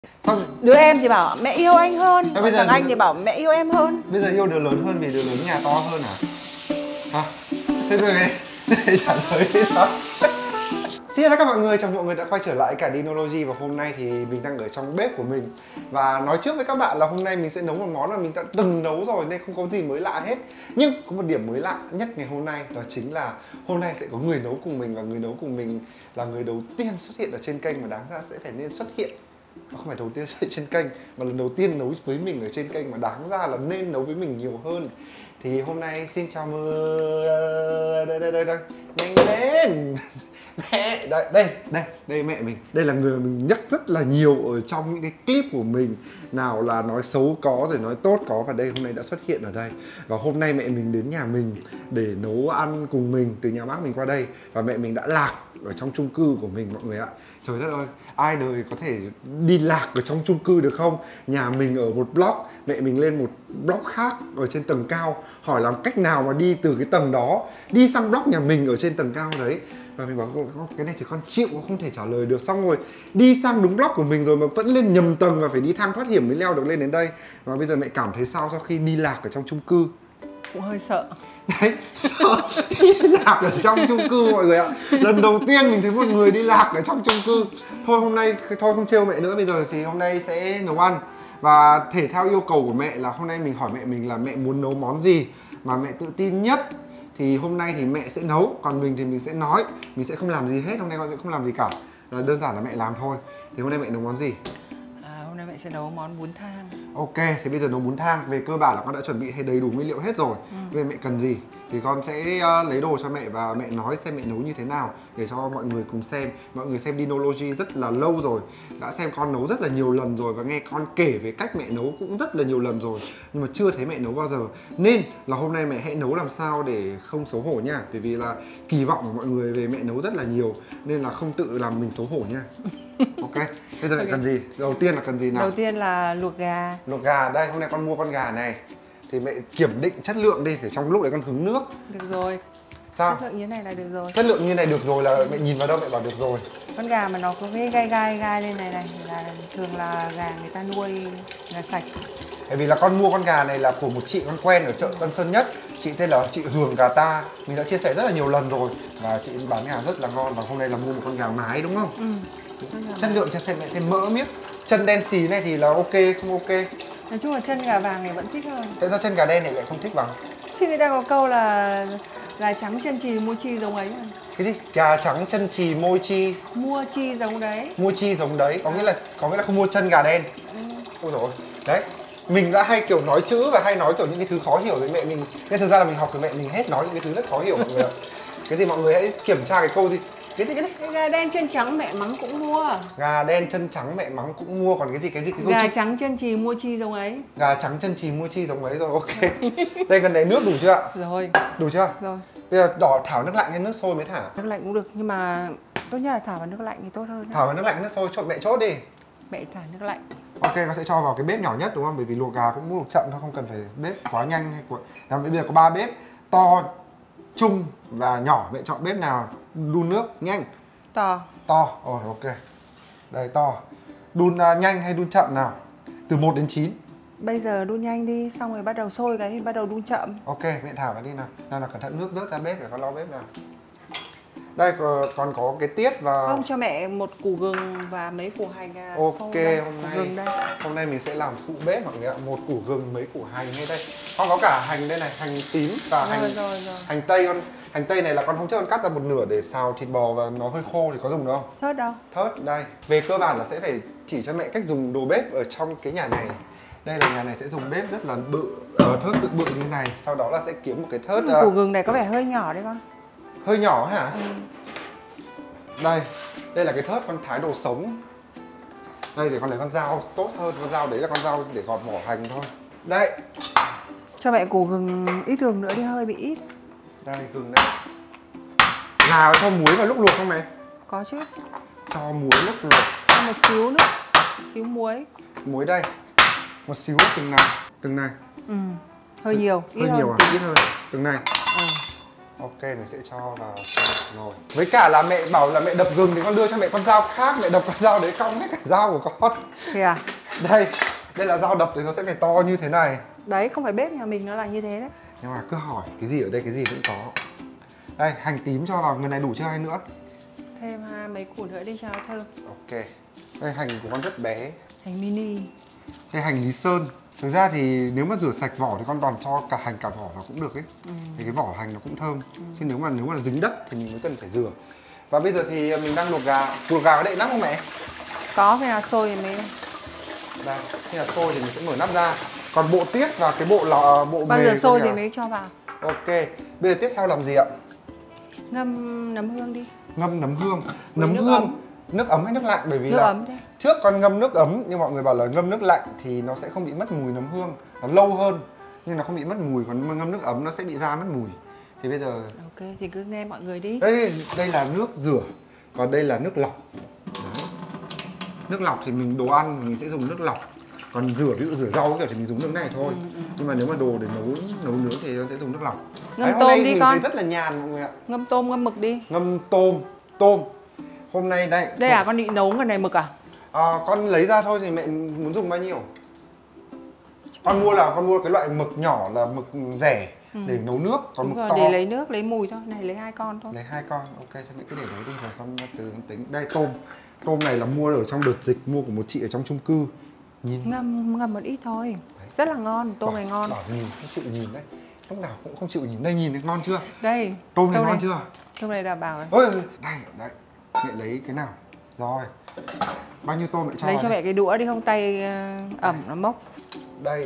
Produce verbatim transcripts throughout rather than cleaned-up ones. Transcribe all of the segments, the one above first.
Xong đứa em thì bảo mẹ yêu anh hơn, à, bây giờ thằng anh đứa... thì bảo mẹ yêu em hơn. Bây giờ yêu đứa lớn hơn vì đứa lớn nhà to hơn à? Hả? Thế rồi để trả lời thế sao? Xin chào các mọi người, chào mọi người đã quay trở lại cả Dinology. Và hôm nay thì mình đang ở trong bếp của mình. Và nói trước với các bạn là hôm nay mình sẽ nấu một món mà mình đã từng nấu rồi nên không có gì mới lạ hết. Nhưng có một điểm mới lạ nhất ngày hôm nay, đó chính là hôm nay sẽ có người nấu cùng mình. Và người nấu cùng mình là người đầu tiên xuất hiện ở trên kênh mà đáng ra sẽ phải nên xuất hiện. Nó không phải đầu tiên xuất hiện trên kênh, mà lần đầu tiên nấu với mình ở trên kênh mà đáng ra là nên nấu với mình nhiều hơn. Thì hôm nay xin chào mừng... Đây đây đây đây, nhanh lên. Mẹ, đây, đây, đây, đây mẹ mình. Đây là người mình nhắc rất là nhiều ở trong những cái clip của mình. Nào là nói xấu có rồi nói tốt có. Và đây hôm nay đã xuất hiện ở đây. Và hôm nay mẹ mình đến nhà mình để nấu ăn cùng mình. Từ nhà bác mình qua đây. Và mẹ mình đã lạc ở trong chung cư của mình mọi người ạ. Trời đất ơi, ai đời có thể đi lạc ở trong chung cư được không? Nhà mình ở một block, mẹ mình lên một block khác ở trên tầng cao. Hỏi làm cách nào mà đi từ cái tầng đó đi sang block nhà mình ở trên tầng cao đấy. Và mình bảo cái này thì con chịu, không thể trả lời được. Xong rồi đi sang đúng block của mình rồi mà vẫn lên nhầm tầng và phải đi thang thoát hiểm mới leo được lên đến đây. Và bây giờ mẹ cảm thấy sao sau khi đi lạc ở trong chung cư? Cũng hơi sợ. Đấy, sợ đi lạc ở trong chung cư mọi người ạ. Lần đầu tiên mình thấy một người đi lạc ở trong chung cư. Thôi hôm nay, thôi không trêu mẹ nữa. Bây giờ thì hôm nay sẽ nấu ăn. Và thể theo yêu cầu của mẹ là hôm nay mình hỏi mẹ mình là mẹ muốn nấu món gì mà mẹ tự tin nhất. Thì hôm nay thì mẹ sẽ nấu, còn mình thì mình sẽ nói. Mình sẽ không làm gì hết, hôm nay con sẽ không làm gì cả. Là đơn giản là mẹ làm thôi. Thì hôm nay mẹ nấu món gì? À, hôm nay mẹ sẽ nấu món bún thang. Ok, thì bây giờ nấu bún thang. Về cơ bản là con đã chuẩn bị đầy đủ nguyên liệu hết rồi. ừ. Bây giờ mẹ cần gì thì con sẽ uh, lấy đồ cho mẹ và mẹ nói xem mẹ nấu như thế nào để cho mọi người cùng xem. Mọi người xem Dinology rất là lâu rồi, đã xem con nấu rất là nhiều lần rồi và nghe con kể về cách mẹ nấu cũng rất là nhiều lần rồi, nhưng mà chưa thấy mẹ nấu bao giờ. Nên là hôm nay mẹ hãy nấu làm sao để không xấu hổ nha. Bởi vì là kỳ vọng của mọi người về mẹ nấu rất là nhiều nên là không tự làm mình xấu hổ nha. Ok, bây giờ mẹ okay. cần gì? Đầu tiên là cần gì nào? Đầu tiên là luộc gà. Luộc gà, đây hôm nay con mua con gà này. Thì mẹ kiểm định chất lượng đi, để trong lúc đấy con hứng nước. Được rồi. Sao? Chất lượng như này là được rồi. Chất lượng như này được rồi là mẹ nhìn vào đâu mẹ bảo được rồi. Con gà mà nó có cái gai gai gai lên này này là thường là gà người ta nuôi là sạch. Bởi vì là con mua con gà này là của một chị con quen ở chợ Tân Sơn Nhất. Chị tên là chị Hường Gà Ta. Mình đã chia sẻ rất là nhiều lần rồi. Và chị bán gà rất là ngon. Và hôm nay là mua một con gà mái đúng không? Ừ. Chất lượng cho xem mẹ thêm mỡ miếc. Chân đen xì này thì là ok không ok? Nói chung là chân gà vàng này vẫn thích hơn. Tại sao chân gà đen này lại không thích bằng? Thì người ta có câu là gà trắng chân chì mua chi giống ấy mà. Cái gì? Gà trắng chân chì môi chi mua chi giống đấy. Mua chi giống đấy, có nghĩa là có nghĩa là không mua chân gà đen. Ừ. Ôi dồi ôi. Đấy, mình đã hay kiểu nói chữ và hay nói kiểu những cái thứ khó hiểu với mẹ mình. Nhưng thực ra là mình học từ mẹ mình hết nói những cái thứ rất khó hiểu mọi người ạ. Cái gì mọi người hãy kiểm tra cái câu gì? Cái gì cái gì? Cái gà đen chân trắng mẹ mắng cũng mua. Gà đen chân trắng mẹ mắng cũng mua, còn cái gì cái gì cái câu gà chuyện... trắng chân chì mua chi giống ấy. Gà trắng chân chì mua chi giống ấy rồi, ok. Đây gần đấy nước đủ chưa ạ? Rồi. Đủ chưa? Rồi. Bây giờ đỏ thảo nước lạnh hay nước sôi mới thả? Nước lạnh cũng được, nhưng mà tốt nhất là thả vào nước lạnh thì tốt hơn. Thả vào nước lạnh nước sôi, chốt mẹ chốt đi. Mẹ thả nước lạnh. Ok, con sẽ cho vào cái bếp nhỏ nhất đúng không? Bởi vì luộc gà cũng luộc chậm thôi, không cần phải bếp quá nhanh hay của. Làm bây giờ có ba bếp, to, trung và nhỏ. Mẹ chọn bếp nào đun nước nhanh? To. To, rồi ok. Đây to. Đun uh, nhanh hay đun chậm nào? Từ một đến chín. Bây giờ đun nhanh đi, xong rồi bắt đầu sôi cái thì bắt đầu đun chậm. Ok, mẹ thả vào đi nào. Nào là cẩn thận nước rớt ra bếp để con lau bếp nào. Đây còn có cái tiết và không, cho mẹ một củ gừng và mấy củ hành. Ok, hôm nay gừng đây. Hôm nay mình sẽ làm phụ bếp mọi người ạ. Một củ gừng, mấy củ hành ngay đây. Con có cả hành đây này, hành tím và rồi, hành rồi, rồi. hành tây. Con hành tây này là con hôm trước con cắt ra một nửa để xào thịt bò và nó hơi khô thì có dùng được không? Thớt đâu? Thớt đây. Về cơ bản là sẽ phải chỉ cho mẹ cách dùng đồ bếp ở trong cái nhà này. Đây là nhà này sẽ dùng bếp rất là bự, uh, thớt cực bự như này. Sau đó là sẽ kiếm một cái thớt. Uh... Củ gừng này có vẻ hơi nhỏ đấy con. Hơi nhỏ hả? Ừ. Đây, đây là cái thớt con thái đồ sống. Đây để con lấy con dao tốt hơn, con dao đấy là con dao để gọt vỏ hành thôi. Đây. Cho mẹ củ gừng ít đường nữa đi, hơi bị ít. Đây gừng đây. Là cho muối vào lúc luộc không mẹ? Có chứ. Cho muối lúc luộc. Cho một xíu nữa, xíu muối. Muối đây. Một xíu từng này, từng này. Ừ, hơi nhiều, hơi ít nhiều hơn. à, ít hơn. Từng này. Ừ. Ok, mình sẽ cho vào nồi. Với cả là mẹ bảo là mẹ đập gừng thì con đưa cho mẹ con dao khác, mẹ đập con dao đấy cong hết cả dao của con. Kìa à? Đây, đây là dao đập thì nó sẽ phải to như thế này. Đấy, không phải bếp nhà mình nó là như thế đấy. Nhưng mà cứ hỏi cái gì ở đây cái gì cũng có. Đây, hành tím cho vào, người này đủ chưa hay nữa? Thêm à, mấy củ nữa đi cho nó thơm. Ok. Đây hành của con rất bé. Hành mini. Đây hành Lý Sơn. Thực ra thì nếu mà rửa sạch vỏ thì con toàn cho cả hành cả vỏ vào cũng được ấy. Ừ. Thì cái vỏ hành nó cũng thơm. Ừ. Chứ nếu mà nếu mà dính đất thì mình mới cần phải rửa. Và bây giờ thì mình đang luộc gà. Luộc gà có đậy nắp không mẹ? Có, khi nào sôi thì mới. Đây, khi nào sôi thì mình sẽ mở nắp ra. Còn bộ tiết và cái bộ lò bộ bao mề giờ sôi thì thì mới cho vào. Ok. Bây giờ tiếp theo làm gì ạ? Ngâm nấm hương đi. Ngâm nấm hương. Với Nấm nước hương ấm. Nước ấm hay nước lạnh? Bởi vì Nước là ấm đấy. trước con ngâm nước ấm nhưng mọi người bảo là ngâm nước lạnh thì nó sẽ không bị mất mùi nấm hương, nó lâu hơn nhưng nó không bị mất mùi, còn ngâm nước ấm nó sẽ bị ra mất mùi. Thì bây giờ Ok, thì cứ nghe mọi người đi. đây đây là nước rửa, còn đây là nước lọc. Đấy. Nước lọc thì mình đồ ăn thì mình sẽ dùng nước lọc, còn rửa ví dụ rửa rau kiểu thì mình dùng nước này thôi. Ừ, ừ. Nhưng mà nếu mà đồ để nấu nấu nướng thì nó sẽ dùng nước lọc. Ngâm Đấy, tôm hôm nay đi mình con. thấy rất là nhàn mọi người ạ. Ngâm tôm ngâm mực đi. Ngâm tôm tôm hôm nay đây. Đây à, con định nấu cái này mực à? À, con lấy ra thôi thì mẹ muốn dùng bao nhiêu? Con mua là con mua cái loại mực nhỏ là mực rẻ ừ. để nấu nước, còn đúng mực rồi, to để lấy nước, lấy mùi thôi. Này lấy hai con thôi. Lấy hai con, ok cho mẹ cứ để đấy đi rồi con từ tính. Đây tôm, tôm này là mua ở trong đợt dịch, mua của một chị ở trong chung cư. Nhìn ngâm ngâm một ít thôi. Đấy. Rất là ngon, tôm bảo, này ngon. Bảo nhìn không chịu nhìn đấy, lúc nào cũng không chịu nhìn. Đây nhìn thấy ngon chưa? Đây. Tôm này tôm ngon này. chưa? Tôm này đảm bảo. Ôi đây đấy, mẹ lấy cái nào? Rồi. Bao nhiêu tôm mẹ cho? Lấy cho đây. mẹ cái đũa đi, không tay ẩm nó mốc. Đây.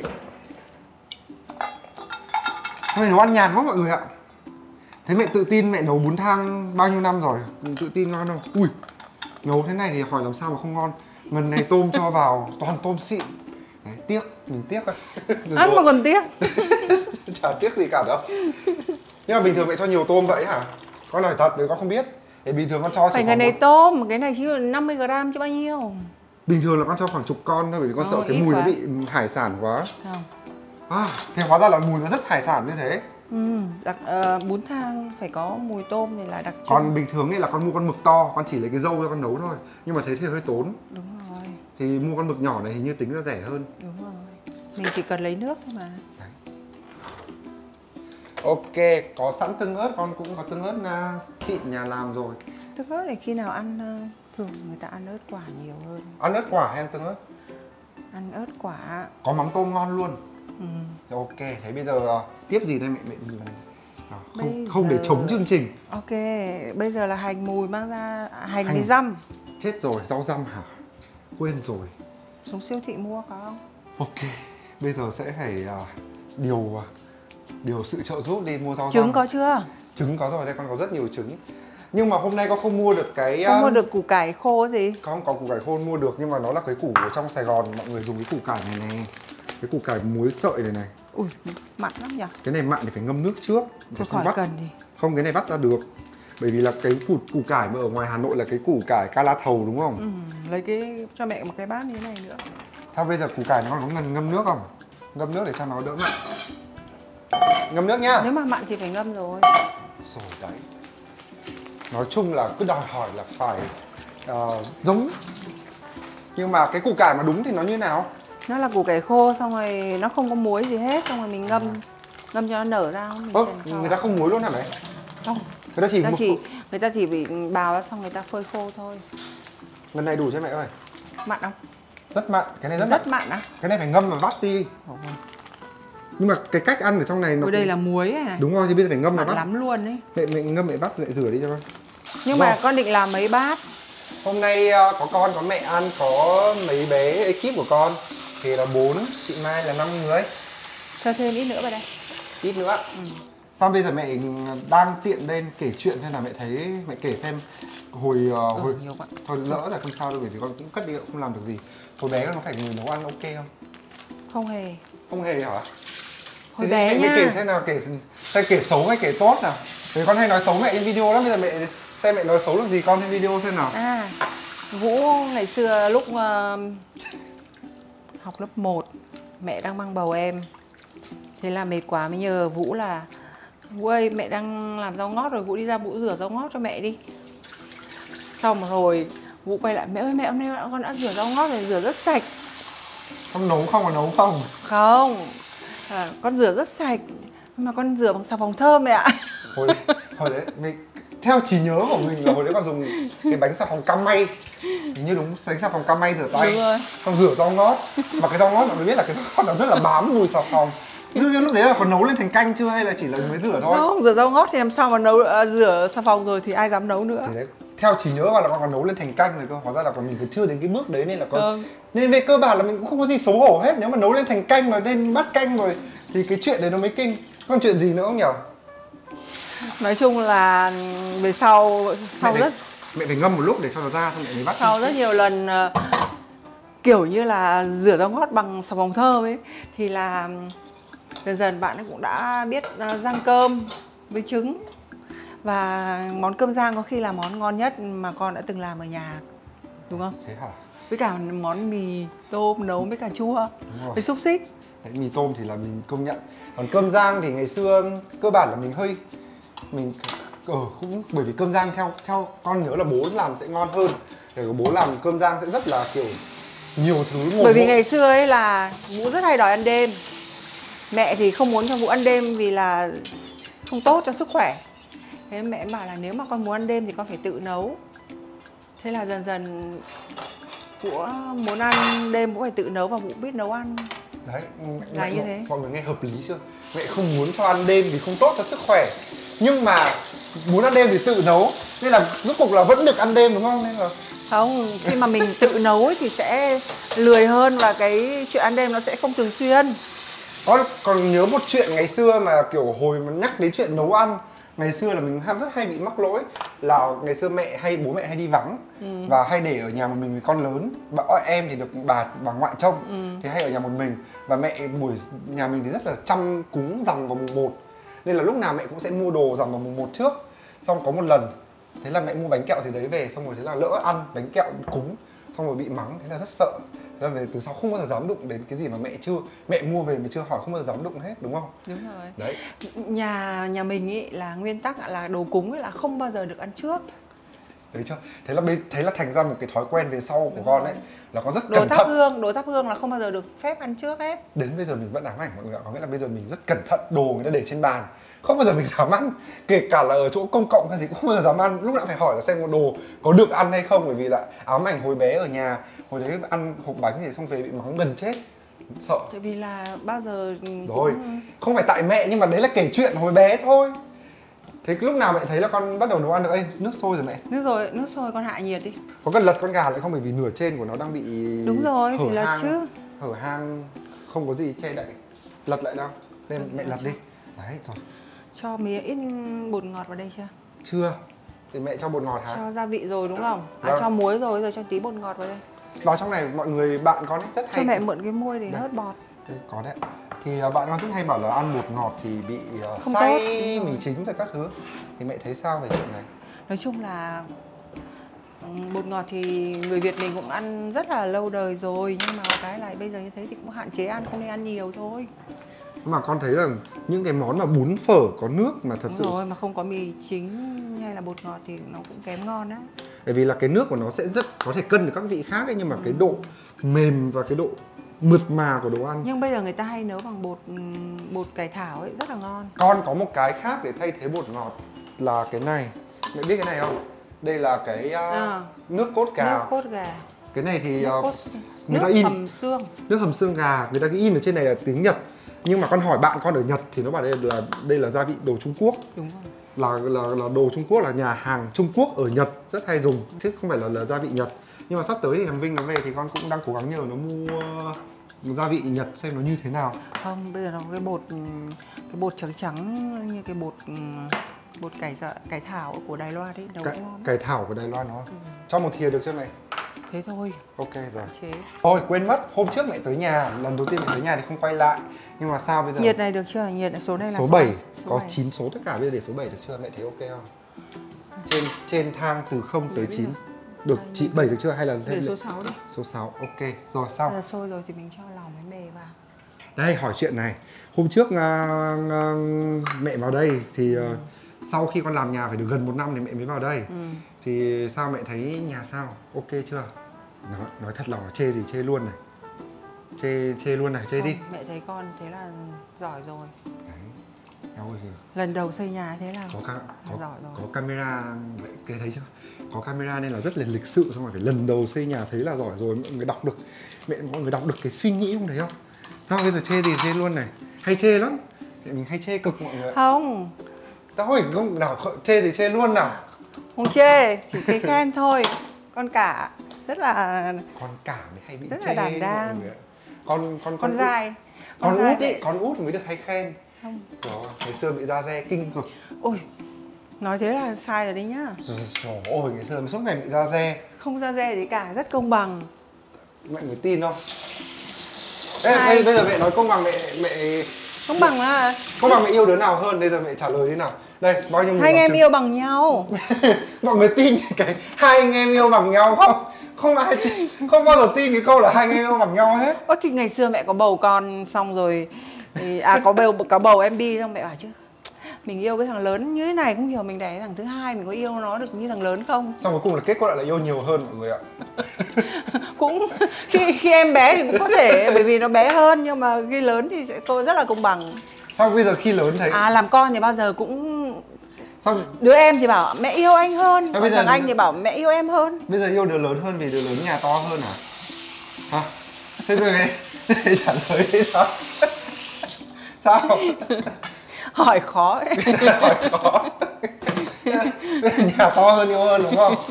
Hôm nay nấu ăn nhàn quá mọi người ạ. Thế mẹ tự tin mẹ nấu bún thang bao nhiêu năm rồi? Tự tin ngon không? Ui, nấu thế này thì hỏi làm sao mà không ngon. Lần này tôm cho vào toàn tôm xịn. Đấy, tiếc, mình tiếc à. Ăn mà còn tiếc. Chả tiếc gì cả đâu. Nhưng mà bình thường mẹ cho nhiều tôm vậy hả? Con hỏi thật, bởi con không biết. Thì bình thường con cho chỉ phải cái này một... tôm, cái này chỉ là năm mươi gam chứ bao nhiêu. Bình thường là con cho khoảng chục con thôi, bởi vì con ờ, sợ cái mùi quá. Nó bị hải sản quá. Không. À, thế hóa ra là mùi nó rất hải sản như thế. Ừ, đặc, uh, bún thang phải có mùi tôm thì là đặc trưng. Còn bình thường ấy là con mua con mực to, con chỉ lấy cái râu cho con nấu thôi. Nhưng mà thế thì hơi tốn. Đúng rồi. Thì mua con mực nhỏ này hình như tính ra rẻ hơn. Đúng rồi. Mình chỉ cần lấy nước thôi mà. Đấy. Ok, có sẵn tương ớt, con cũng có tương ớt uh, xịn nhà làm rồi. Tương ớt này khi nào ăn, uh, thường người ta ăn ớt quả nhiều hơn. Ăn ớt quả hay ăn tương ớt? Ăn ớt quả. Có mắm tôm ngon luôn. Ừ. Ok, thế bây giờ uh, tiếp gì đây mẹ mẹ mình à, không không giờ... để chống chương trình. Ok, bây giờ là hành mùi mang ra, hành, hành... với dăm. Chết rồi, rau răm hả? Quên rồi. Xuống siêu thị mua có không? Ok, bây giờ sẽ phải uh, điều uh, điều sự trợ giúp đi mua rau trứng răm. Có chưa? Trứng có rồi, đây con có rất nhiều trứng. Nhưng mà hôm nay con không mua được cái không um... mua được củ cải khô gì? Không có củ cải khô mua được, nhưng mà nó là cái củ ở trong Sài Gòn mọi người dùng cái củ cải này này. Cái củ cải muối sợi này này. Ui, mặn lắm nhỉ? Cái này mặn thì phải ngâm nước trước. Thôi khỏi bắt. cần đi. Không, cái này bắt ra được. Bởi vì là cái củ, củ cải mà ở ngoài Hà Nội là cái củ cải ca la thầu đúng không? Ừ, lấy cái cho mẹ một cái bát như thế này nữa. Thôi bây giờ củ cải nó còn có ngâm, ngâm nước không? Ngâm nước để cho nó đỡ mặn. Ngâm nước nhá. Nếu mà mặn thì phải ngâm rồi. Rồi đấy. Nói chung là cứ đòi hỏi là phải uh, giống. Nhưng mà cái củ cải mà đúng thì nó như nào? Nó là củ cải khô xong rồi nó không có muối gì hết, xong rồi mình ngâm ngâm cho nó nở ra. Ơ, người ta không muối luôn hả mẹ? Không. Người ta chỉ, người ta chỉ, người ta chỉ bị bào ra xong người ta phơi khô thôi. Lần này đủ cho mẹ ơi. Mặn không? Rất mặn, cái này rất, rất mặn. mặn à? Cái này phải ngâm và vắt đi. Ồ. Nhưng mà cái cách ăn ở trong này nó ở đây cũng... là muối này. Đúng rồi, thì bây giờ phải ngâm mặn và vắt lắm luôn đấy. Mẹ, mẹ ngâm mẹ vắt lại rửa đi cho con. Nhưng rồi. Mà con định làm mấy bát? Hôm nay có con, có mẹ ăn, có mấy bé ekip của con. Thì là bốn, chị Mai là năm người. Cho thêm ít nữa vào đây. Ít nữa. Ừ. Xong bây giờ mẹ đang tiện lên kể chuyện xem là mẹ thấy, mẹ kể xem hồi uh, ừ, hồi, hồi lỡ là không sao đâu, bởi vì con cũng cất đi không làm được gì. Hồi bé con có phải người nấu ăn ok không? Không hề. Không hề hả? Hồi bé mẹ, nha. mẹ kể xem nào, kể xem kể xấu hay kể tốt nào. Vì con hay nói xấu mẹ trên video lắm, bây giờ mẹ xem mẹ nói xấu được gì con trên video xem nào. À, Vũ ngày xưa lúc uh, học lớp một, mẹ đang mang bầu em. Thế là mệt quá mới nhờ Vũ là Vũ ơi, mẹ đang làm rau ngót rồi, Vũ đi ra Vũ rửa rau ngót cho mẹ đi. Xong rồi Vũ quay lại, mẹ ơi mẹ hôm nay con đã rửa rau ngót rồi, rửa rất sạch. Con nấu không mà nấu không? Không, à, con rửa rất sạch, nhưng mà con rửa bằng xà phòng thơm mẹ ạ. Hồi đấy, hồi đấy mình, theo trí nhớ của mình là hồi đấy con dùng cái bánh xà phòng cam may, hình như đúng bánh xà phòng cam may rửa tay. Đúng rồi. Con rửa rau ngót, mà cái rau ngót mà mới biết là cái rau ngót nó rất là bám mùi xà phòng. Nhưng lúc đấy là còn nấu lên thành canh chưa hay là chỉ là mới rửa thôi? Không, rửa rau ngót thì làm sao mà nấu, à, rửa xà phòng rồi thì ai dám nấu nữa. Thì đấy, theo trí nhớ con là con còn nấu lên thành canh rồi cơ, hóa ra là còn mình còn chưa đến cái bước đấy nên là con Ừ. nên về cơ bản là mình cũng không có gì xấu hổ hết. Nếu mà nấu lên thành canh mà lên bát canh rồi thì cái chuyện đấy nó mới kinh. Còn chuyện gì nữa không nhở? Nói chung là về sau sau mẹ rất phải, mẹ phải ngâm một lúc để cho nó ra xong mẹ mới bắt. sau rất nhiều lần uh, kiểu như là rửa rau ngót bằng xà phòng thơm ấy, thì là dần dần bạn ấy cũng đã biết uh, rang cơm với trứng. Và món cơm rang có khi là món ngon nhất mà con đã từng làm ở nhà, đúng không? Thế hả? Với cả món mì tôm nấu với cà chua, với xúc xích. Đấy, mì tôm thì là mình công nhận. Còn cơm rang thì ngày xưa cơ bản là mình hơi mình ờ cũng bởi vì cơm rang theo theo con nhớ là bố làm sẽ ngon hơn. Để bố làm cơm rang sẽ rất là kiểu nhiều thứ ngộ Bởi vì ngộ. ngày xưa ấy là Vũ rất hay đòi ăn đêm. Mẹ thì không muốn cho Vũ ăn đêm vì là không tốt cho sức khỏe. Thế mẹ em bảo là nếu mà con muốn ăn đêm thì con phải tự nấu. Thế là dần dần Vũ muốn ăn đêm Vũ phải tự nấu và Vũ biết nấu ăn. Đấy, Là mẹ, như mọi, thế. mọi người nghe hợp lý chưa? Mẹ không muốn cho ăn đêm vì không tốt cho sức khỏe. Nhưng mà muốn ăn đêm thì tự nấu. Nên là rốt cuộc là vẫn được ăn đêm đúng không? Nên là Không, khi mà mình tự nấu ấy thì sẽ lười hơn và cái chuyện ăn đêm nó sẽ không thường xuyên. Có, còn nhớ một chuyện ngày xưa mà kiểu hồi mà nhắc đến chuyện nấu ăn. Ngày xưa là mình ham rất hay bị mắc lỗi là ngày xưa mẹ hay bố mẹ hay đi vắng ừ. và hay để ở nhà một mình với con lớn. Bà em thì được bà bà ngoại trông ừ. thì hay ở nhà một mình, và mẹ buổi nhà mình thì rất là chăm cúng rằm vào mùng một, nên là lúc nào mẹ cũng sẽ mua đồ rằm vào mùng một trước. Xong có một lần thế là mẹ mua bánh kẹo gì đấy về, xong rồi thế là lỡ ăn bánh kẹo cúng, xong rồi bị mắng, thế là rất sợ. Thế là về từ sau không bao giờ dám đụng đến cái gì mà mẹ chưa mẹ mua về mà chưa hỏi, không bao giờ dám đụng hết, đúng không? Đúng rồi. Đấy. Nhà nhà mình ý là nguyên tắc là đồ cúng ấy là không bao giờ được ăn trước. Đấy chưa? Thế là thế là thành ra một cái thói quen về sau của Đúng con rồi. ấy là con rất Đồ cẩn thắp thận. hương, đồ thắp hương là không bao giờ được phép ăn trước hết. Đến bây giờ mình vẫn ám ảnh mọi người ạ, có nghĩa là bây giờ mình rất cẩn thận, đồ người ta để trên bàn không bao giờ mình dám ăn, kể cả là ở chỗ công cộng hay gì cũng không bao giờ dám ăn. Lúc nào phải hỏi là xem đồ có được ăn hay không, bởi vì là ám ảnh hồi bé ở nhà, hồi đấy ăn hộp bánh gì xong về bị mắng gần chết, sợ. Tại vì là bao giờ Rồi, cũng... không phải tại mẹ nhưng mà đấy là kể chuyện hồi bé thôi. Thế lúc nào mẹ thấy là con bắt đầu nấu ăn được? Ê, nước sôi rồi mẹ. Nước rồi, nước sôi con hạ nhiệt đi. Có cần lật con gà lại không, bởi vì nửa trên của nó đang bị Đúng rồi, hở thì lật hang, chứ. hở hang không có gì che đậy. Lật lại đâu? Nên Lật mẹ lật lật cho. đi. Đấy rồi. Cho mía ít bột ngọt vào đây chưa? Chưa. Thì mẹ cho bột ngọt hả? Cho gia vị rồi đúng không? À, Vâng. cho muối rồi, giờ cho tí bột ngọt vào đây. Vào trong này mọi người bạn con ấy rất hay. Cho mẹ mượn cái muôi để Đây. hớt bọt. Đây, có đấy. Thì uh, bạn con rất hay bảo là ăn bột ngọt thì bị uh, Không say tốt. mì chính rồi các thứ. Thì mẹ thấy sao về chuyện này? Nói chung là ừm, bột ngọt thì người Việt mình cũng ăn rất là lâu đời rồi, nhưng mà cái là bây giờ như thế thì cũng hạn chế ăn, không nên ăn nhiều thôi. Mà con thấy là những cái món mà bún phở có nước mà thật Đúng sự rồi, mà không có mì chính hay là bột ngọt thì nó cũng kém ngon đấy. bởi vì là cái nước của nó sẽ rất có thể cân được các vị khác ấy, nhưng mà ừ. cái độ mềm và cái độ mượt mà của đồ ăn. Nhưng bây giờ người ta hay nấu bằng bột ừm, bột cải thảo ấy, rất là ngon. Con có một cái khác để thay thế bột ngọt là cái này. Mẹ biết cái này không? Đây là cái uh, À. nước cốt gà. Nước cốt gà. Cái này thì Nước, uh, cốt... người nước ta in hầm xương. nước hầm xương gà, người ta cứ in ở trên này là tiếng Nhật. Nhưng mà con hỏi bạn con ở Nhật thì nó bảo đây là đây là gia vị đồ Trung Quốc. Đúng rồi. Là là là đồ Trung Quốc, là nhà hàng Trung Quốc ở Nhật rất hay dùng chứ không phải là, là gia vị Nhật. Nhưng mà sắp tới thì thằng Vinh nó về thì con cũng đang cố gắng nhờ nó mua gia vị Nhật xem nó như thế nào. Không, bây giờ nó có cái bột cái bột trắng trắng như cái bột bột cải dạ, cải thảo của Đài Loan đấy, nấu Cải, ngon. cải thảo của Đài Loan nó. Ừ. Cho một thìa được chưa mẹ? Thế thôi. Ok rồi. Chế. Ôi quên mất, hôm trước mẹ tới nhà, lần đầu tiên mẹ tới nhà thì không quay lại. Nhưng mà sao bây giờ? Nhiệt này được chưa? Nhiệt số này là số bảy, số có bảy. chín số tất cả, bây giờ để số bảy được chưa? Mẹ thấy ok không? Trên trên thang từ không tới chín. Được chị bảy được chưa hay là để số sáu đi. Số sáu. Ok, rồi xong. Giờ sôi rồi thì mình cho lòng với mề vào. Đây hỏi chuyện này. Hôm trước uh, uh, mẹ vào đây thì uh, ừ. sau khi con làm nhà phải được gần một năm thì mẹ mới vào đây. Ừ. Thì sao mẹ thấy nhà sao? Ok chưa? Nói, nói thật lòng là chê gì chê luôn này. Chê chê luôn này, chê không, đi. Mẹ thấy con thế là giỏi rồi. Đấy. Ôi, lần đầu xây nhà thế là có ca, có, giỏi rồi. Có camera, cái thấy chưa? Có camera nên là rất là lịch sự, xong rồi phải lần đầu xây nhà thấy là giỏi rồi, mọi người đọc được, mẹ mọi người đọc được cái suy nghĩ không thấy không? Sao bây giờ chê thì chê luôn này, hay chê lắm, mình hay chê cực mọi người. Không. Tao hỏi không nào chê thì chê luôn nào. Không chê, chỉ thấy khen thôi. Con cả rất là con cả mới hay bị rất chê. Rất là đảm đang. Con con con dai. Con, con út ấy, con út mới được hay khen. Không. Đó, ngày xưa bị da re kinh cực. Ôi, nói thế là sai rồi đấy nhá. Trời ơi, ngày xưa mình suốt ngày bị da re. Không da re gì cả, rất công bằng. Mọi người tin không? Ê, bây, bây giờ mẹ nói công bằng mẹ mẹ công bằng là công bằng mẹ yêu đứa nào hơn? Bây giờ mẹ trả lời thế nào? Đây, bao nhiêu người hai anh em chừng... yêu bằng nhau. Mọi người tin cái hai anh em yêu bằng nhau không? Không ai tin, không bao giờ tin cái câu là hai anh em yêu bằng nhau hết. Ơ thì ngày xưa mẹ có bầu con xong rồi thì, à có bầu có bầu em đi xong mẹ bảo chứ mình yêu cái thằng lớn như thế này không hiểu mình đẻ thằng thứ hai mình có yêu nó được như thằng lớn không? Xong cuối cùng là kết quả lại là yêu nhiều hơn mọi người ạ. Cũng khi khi em bé thì cũng có thể bởi vì nó bé hơn, nhưng mà khi lớn thì sẽ cô rất là công bằng. Sao bây giờ khi lớn thấy à làm con thì bao giờ cũng sao đứa em thì bảo mẹ yêu anh hơn, còn bây giờ thằng anh thì bảo mẹ yêu em hơn. Bây giờ yêu đứa lớn hơn vì đứa lớn nhà to hơn à? Hả? Thế rồi mẹ trả lời thế sao? Sao? Hỏi khó ấy. Hỏi khó. Nhà to hơn yêu hơn đúng không?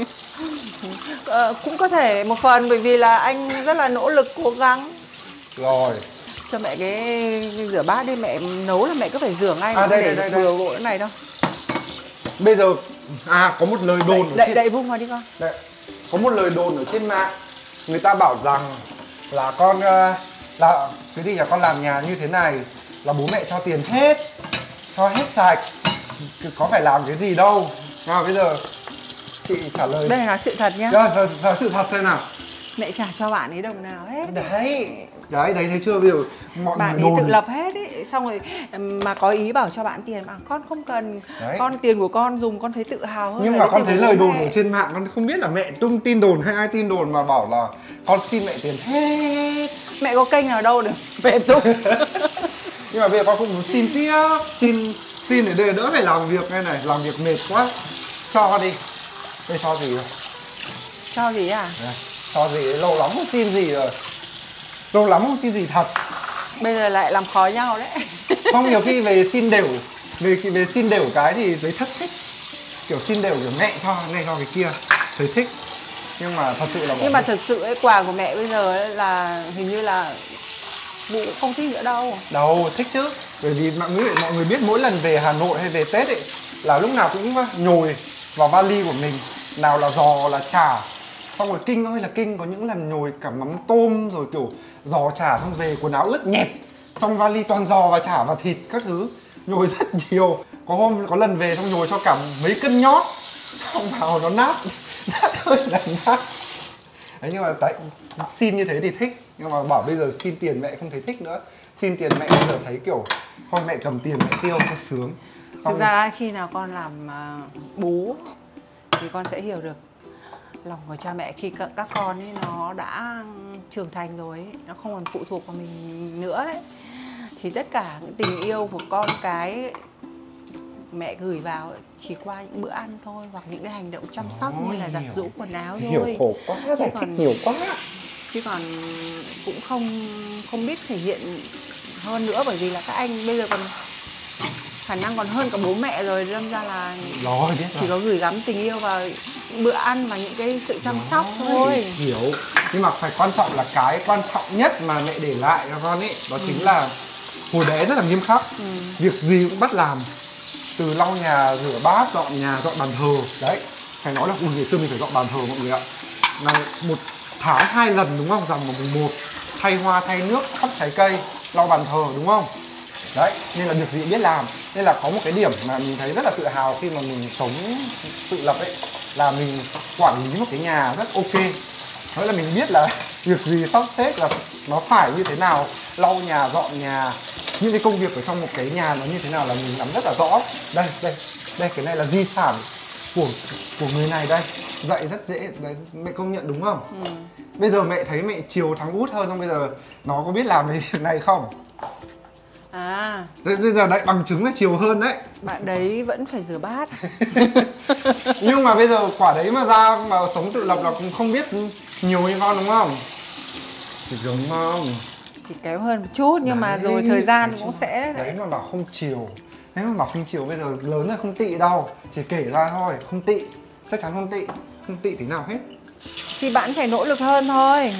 Ờ, cũng có thể một phần bởi vì là anh rất là nỗ lực cố gắng. Rồi. Cho mẹ cái rửa bát đi, mẹ nấu là mẹ cứ phải rửa ngay. À đây để đây đây vừa gỗ này đâu. Bây giờ à có một lời đồn đậy trên... đậy vung vào đi con. Đây, có một lời đồn ở trên mạng, người ta bảo rằng là con là cái gì là con làm nhà như thế này là bố mẹ cho tiền hết, cho hết sạch, có phải làm cái gì đâu. Nào bây giờ chị trả lời. Đây là sự thật nhá. Rồi, giờ, giờ sự thật xem nào. Mẹ trả cho bạn ấy đồng nào hết. Đấy, đấy, đấy thấy chưa? Bây giờ mọi bạn người ấy đồn tự lập hết ý, xong rồi mà có ý bảo cho bạn tiền mà con không cần. Đấy. Con tiền của con dùng con thấy tự hào hơn. Nhưng mà con thấy lời đồn ở trên mạng, con không biết là mẹ tung tin đồn hay ai tin đồn mà bảo là con xin mẹ tiền hết. Mẹ có kênh nào đâu được mẹ tung. Nhưng mà bây giờ con không muốn xin tiếp, xin xin để đỡ phải làm việc này này, làm việc mệt quá. Cho đi. Đây cho gì rồi? Cho gì à? Đây, cho gì đấy, lâu lắm không xin gì rồi. Lâu lắm không xin gì thật. Bây giờ lại làm khó nhau đấy. Không, nhiều khi về xin đều, về về xin đều cái thì thấy thất thích. Kiểu xin đều kiểu mẹ cho này cho cái kia, thấy thích. Nhưng mà thật sự là nhưng mà thực sự ấy, quà của mẹ bây giờ ấy là hình như là Vũ không thích nữa đâu. Đâu, thích chứ. Bởi vì mọi người, mọi người biết mỗi lần về Hà Nội hay về Tết ấy là lúc nào cũng nhồi vào vali của mình. Nào là giò là chả. Xong rồi kinh ơi là kinh, có những lần nhồi cả mắm tôm rồi kiểu giò chả, xong về quần áo ướt nhẹp, trong vali toàn giò và chả và thịt các thứ, nhồi rất nhiều. Có hôm có lần về xong nhồi cho cả mấy cân nhót, xong vào nó nát, nát ơi là nát. Đấy, nhưng mà tại xin như thế thì thích, nhưng mà bảo bây giờ xin tiền mẹ không thấy thích nữa. Xin tiền mẹ bây giờ thấy kiểu thôi mẹ cầm tiền mẹ tiêu cho sướng. Xong... Thực ra khi nào con làm uh, bố thì con sẽ hiểu được lòng của cha mẹ khi các, các con ấy nó đã trưởng thành rồi ấy, nó không còn phụ thuộc vào mình nữa ấy. Thì tất cả những tình yêu của con cái ấy, mẹ gửi vào ấy, chỉ qua những bữa ăn thôi, hoặc những cái hành động chăm sóc Ôi, như là giặt giũ quần áo thôi. Hiểu khổ quá, giải thích nhiều quá. Chứ còn cũng không không biết thể hiện hơn nữa, bởi vì là các anh bây giờ còn khả năng còn hơn cả bố mẹ rồi, đâm ra là rồi, biết chỉ rồi. Có gửi gắm tình yêu vào bữa ăn và những cái sự chăm rồi, sóc thôi. Hiểu. Nhưng mà phải quan trọng là cái quan trọng nhất mà mẹ để lại cho con ấy, đó ừ. chính là hồi bé rất là nghiêm khắc, ừ. việc gì cũng bắt làm, từ lau nhà, rửa bát, dọn nhà, dọn bàn thờ. Đấy, phải nói là ui ngày xưa mình phải dọn bàn thờ mọi người ạ. Là một tháng hai lần đúng không? Rằm vào mùng một thay hoa, thay nước, cắt trái cây, lau bàn thờ đúng không? Đấy, nên là việc gì biết làm. Nên là có một cái điểm mà mình thấy rất là tự hào khi mà mình sống tự lập ấy, là mình quản lý một cái nhà rất ok. Thế là mình biết là việc gì sắp xếp là nó phải như thế nào, lau nhà, dọn nhà, những cái công việc ở trong một cái nhà nó như thế nào là mình nắm rất là rõ. Đây, đây, đây, cái này là di sản của của người này đây, dạy rất dễ đấy, mẹ công nhận đúng không? Ừ. Bây giờ mẹ thấy mẹ chiều thằng út hơn, không bây giờ nó có biết làm cái việc này không? À, đấy, bây giờ lại bằng chứng là chiều hơn đấy. bạn đấy vẫn phải rửa bát. Nhưng mà bây giờ quả đấy mà ra mà sống tự lập là cũng không biết nhiều như con đúng không? Thì giống không? Chỉ kéo hơn một chút nhưng đấy, mà rồi thời gian cũng sẽ đấy mà bảo không chiều. Nếu mà bảo không chiều bây giờ lớn rồi không tị đâu, chỉ kể ra thôi, không tị, chắc chắn không tị, không tị tí nào hết. Thì bạn phải nỗ lực hơn thôi.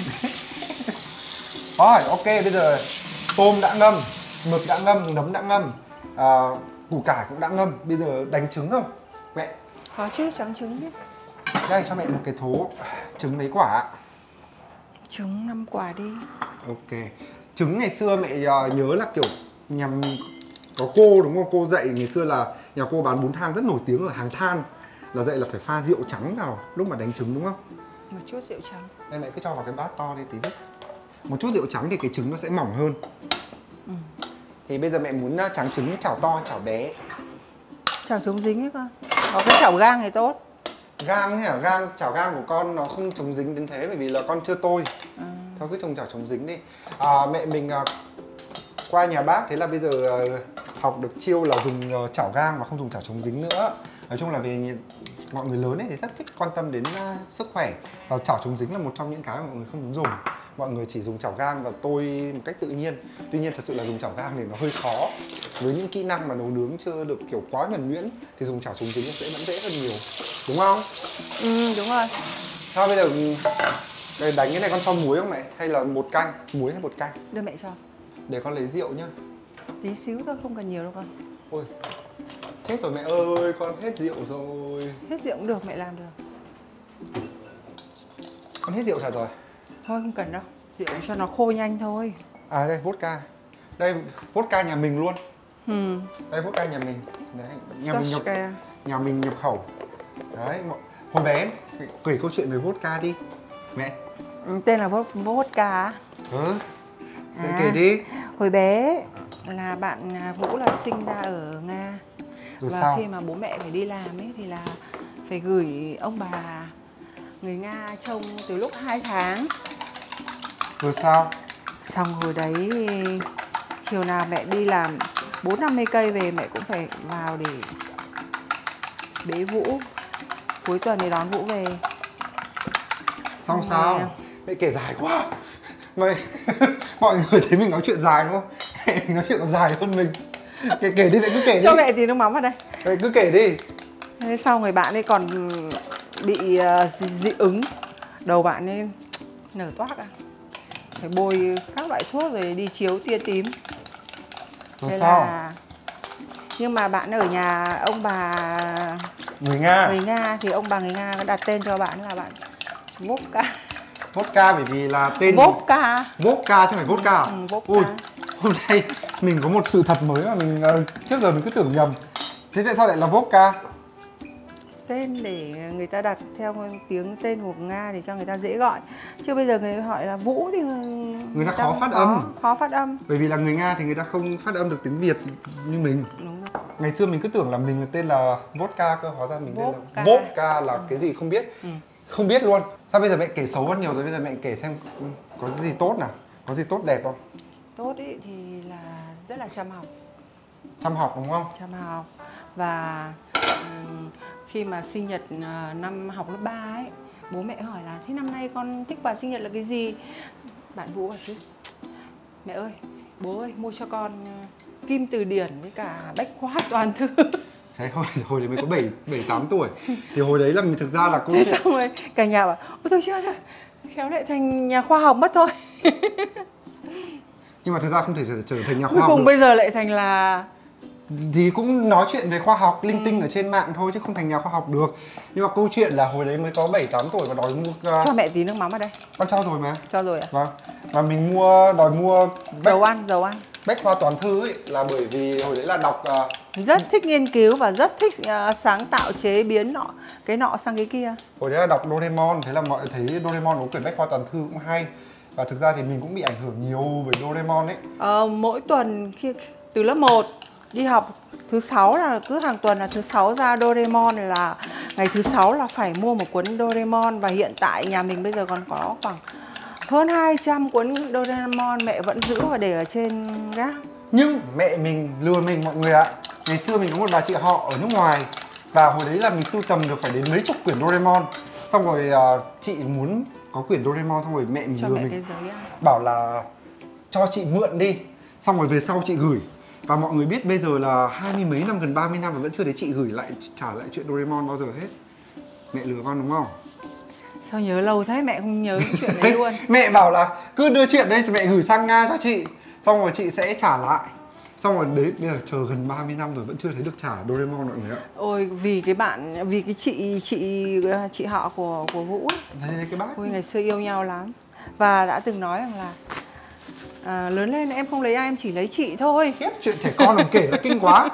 Rồi, ok, bây giờ tôm đã ngâm, mực đã ngâm, nấm đã ngâm, à, củ cải cũng đã ngâm. Bây giờ đánh trứng không? Mẹ. Có chứ, trắng trứng chứ. Đây cho mẹ một cái thố trứng mấy quả. Trứng năm quả đi. Ok. Trứng ngày xưa mẹ uh, nhớ là kiểu nhằm có cô đúng không? Cô dạy ngày xưa là nhà cô bán bún thang rất nổi tiếng ở hàng than, là dạy là phải pha rượu trắng vào lúc mà đánh trứng đúng không? Một chút rượu trắng. Đây mẹ cứ cho vào cái bát to đi tí biết. Một chút rượu trắng thì cái trứng nó sẽ mỏng hơn. Ừ. Thì bây giờ mẹ muốn tráng trứng chảo to chảo bé? Chảo chống dính ấy con. Có cái chảo gang thì tốt. Gang hả? Gang, chảo gang của con nó không chống dính đến thế bởi vì là con chưa tôi. À. Thôi cứ trồng chảo chống dính đi. À, mẹ mình uh, qua nhà bác thế là bây giờ uh, học được chiêu là dùng uh, chảo gang và không dùng chảo chống dính nữa. Nói chung là về mọi người lớn ấy thì rất thích quan tâm đến uh, sức khỏe, và chảo chống dính là một trong những cái mà mọi người không muốn dùng. Mọi người chỉ dùng chảo gang và tôi một cách tự nhiên. Tuy nhiên thật sự là dùng chảo gang thì nó hơi khó. Với những kỹ năng mà nấu nướng chưa được kiểu quá nhuần nhuyễn thì dùng chảo chống dính nó sẽ vẫn dễ hơn nhiều. Đúng không? Ừ, đúng rồi. Thôi bây giờ đây đánh cái này con cho muối không mẹ? Hay là bột canh? Muối hay bột canh? Đưa mẹ cho. Để con lấy rượu nhá. Tí xíu thôi, không cần nhiều đâu con. Ôi, chết rồi mẹ ơi, con hết rượu rồi. Hết rượu cũng được, mẹ làm được. Con hết rượu thật rồi. Thôi không cần đâu, rượu cho nó khô nhanh thôi. À đây, vodka. Đây, vodka nhà mình luôn. Ừ. Đây, vodka nhà mình. Đấy, nhà Soska. mình nhập nhà mình nhập khẩu. Đấy, hồi bé kể câu chuyện về vodka đi. Mẹ. Ừ, tên là vodka. Ừ. Để À, kể đi. hồi bé là bạn Vũ là sinh ra ở Nga. Rồi và sao? khi mà bố mẹ phải đi làm ấy thì là phải gửi ông bà người Nga trông từ lúc hai tháng. Rồi sao? Xong hồi đấy chiều nào mẹ đi làm bốn năm mươi cây về mẹ cũng phải vào để bế Vũ. Cuối tuần thì đón Vũ về. Xong, Xong sao? rồi... Mẹ kể dài quá. Mày mọi người thấy mình nói chuyện dài đúng không? Mình nói chuyện còn dài hơn mình. Kể kể đi, mẹ cứ kể đi. Cho mẹ tí nước mắm vào đây. Mẹ cứ kể đi. Thế sau người bạn ấy còn bị uh, dị ứng. Đầu bạn ấy nở toác à. Phải bôi các loại thuốc rồi đi chiếu tia tím. Rồi thế sao? Là... Nhưng mà bạn ở nhà ông bà Người Nga. Người Nga thì ông bà người Nga đặt tên cho bạn là bạn Vodka. Vodka bởi vì là tên Vodka. Vodka chứ không phải vodka. Ừ, vodka. Ui, hôm nay mình có một sự thật mới mà mình uh, trước giờ mình cứ tưởng nhầm. Thế tại sao lại là vodka? Tên để người ta đặt theo tiếng tên của Nga để cho người ta dễ gọi. Chứ bây giờ người hỏi là Vũ thì người, người ta khó phát khó, âm. Khó phát âm. Bởi vì là người Nga thì người ta không phát âm được tiếng Việt như mình. Đúng rồi. Ngày xưa mình cứ tưởng là mình là tên là vodka cơ, hóa ra mình vodka. tên là vodka là ừ. cái gì không biết. Ừ. Không biết luôn. Sao bây giờ mẹ kể xấu hơn nhiều rồi, bây giờ mẹ kể xem có cái gì tốt nào, có gì tốt đẹp không? Tốt ý thì là rất là chăm học. Chăm học đúng không? Chăm học. Và um, khi mà sinh nhật uh, năm học lớp ba ấy, bố mẹ hỏi là thế năm nay con thích quà sinh nhật là cái gì? Bạn Vũ bảo chứ mẹ ơi, bố ơi mua cho con uh, kim từ điển với cả bách khoa toàn thư. Thế hồi, hồi đấy mới có bảy, bảy, tám tuổi. Thì hồi đấy là mình thực ra là câu thế chuyện... xong rồi cả nhà bảo ôi thôi chưa thôi, khéo lại thành nhà khoa học mất thôi. Nhưng mà thực ra không thể trở, trở thành nhà khoa Cuối học cùng được. bây giờ lại thành là... Thì cũng nói chuyện về khoa học linh ừ. tinh ở trên mạng thôi chứ không thành nhà khoa học được. Nhưng mà câu chuyện là hồi đấy mới có bảy, tám tuổi và đòi mua... Uh... Cho mẹ tí nước mắm vào đây. Con cho rồi mà. Cho rồi ạ? Vâng. Và mình mua, đòi mua... Bách... Dầu ăn, dầu ăn. Bách khoa toàn thư ấy là bởi vì hồi đấy là đọc... Uh... Rất thích nghiên cứu và rất thích uh, sáng tạo chế biến nọ cái nọ sang cái kia. Hồi đấy là đọc Doraemon, thế là mọi thấy Doraemon có quyển Bách khoa toàn thư cũng hay. Và thực ra thì mình cũng bị ảnh hưởng nhiều bởi Doraemon ấy. Ờ, mỗi tuần khi từ lớp một đi học thứ sáu là cứ hàng tuần là thứ sáu ra Doraemon, là ngày thứ sáu là phải mua một cuốn Doraemon. Và hiện tại nhà mình bây giờ còn có khoảng hơn hai trăm cuốn Doraemon mẹ vẫn giữ và để ở trên gác. Nhưng mẹ mình lừa mình mọi người ạ. Ngày xưa mình có một bà chị họ ở nước ngoài, và hồi đấy là mình sưu tầm được phải đến mấy chục quyển Doraemon. Xong rồi uh, chị muốn có quyển Doraemon, xong rồi mẹ mình cho lừa mẹ mình cái giấy à? bảo là cho chị mượn đi, xong rồi về sau chị gửi. Và mọi người biết bây giờ là hai mươi mấy năm, gần ba mươi năm và vẫn chưa thấy chị gửi lại, trả lại chuyện Doraemon bao giờ hết. Mẹ lừa con đúng không? Sao nhớ lâu thế, mẹ không nhớ chuyện đấy luôn. Mẹ bảo là cứ đưa chuyện đây thì mẹ gửi sang Nga cho chị, xong rồi chị sẽ trả lại. Xong rồi đấy, bây giờ chờ gần ba mươi năm rồi vẫn chưa thấy được trả Doraemon mọi người ạ. Ôi, vì cái bạn, vì cái chị chị chị họ của của Vũ ấy. Đây cái bác. Ôi, ngày xưa yêu nhau lắm. Và đã từng nói rằng là à, lớn lên em không lấy ai, em chỉ lấy chị thôi. Khiếp, chuyện trẻ con làm kể là kinh quá.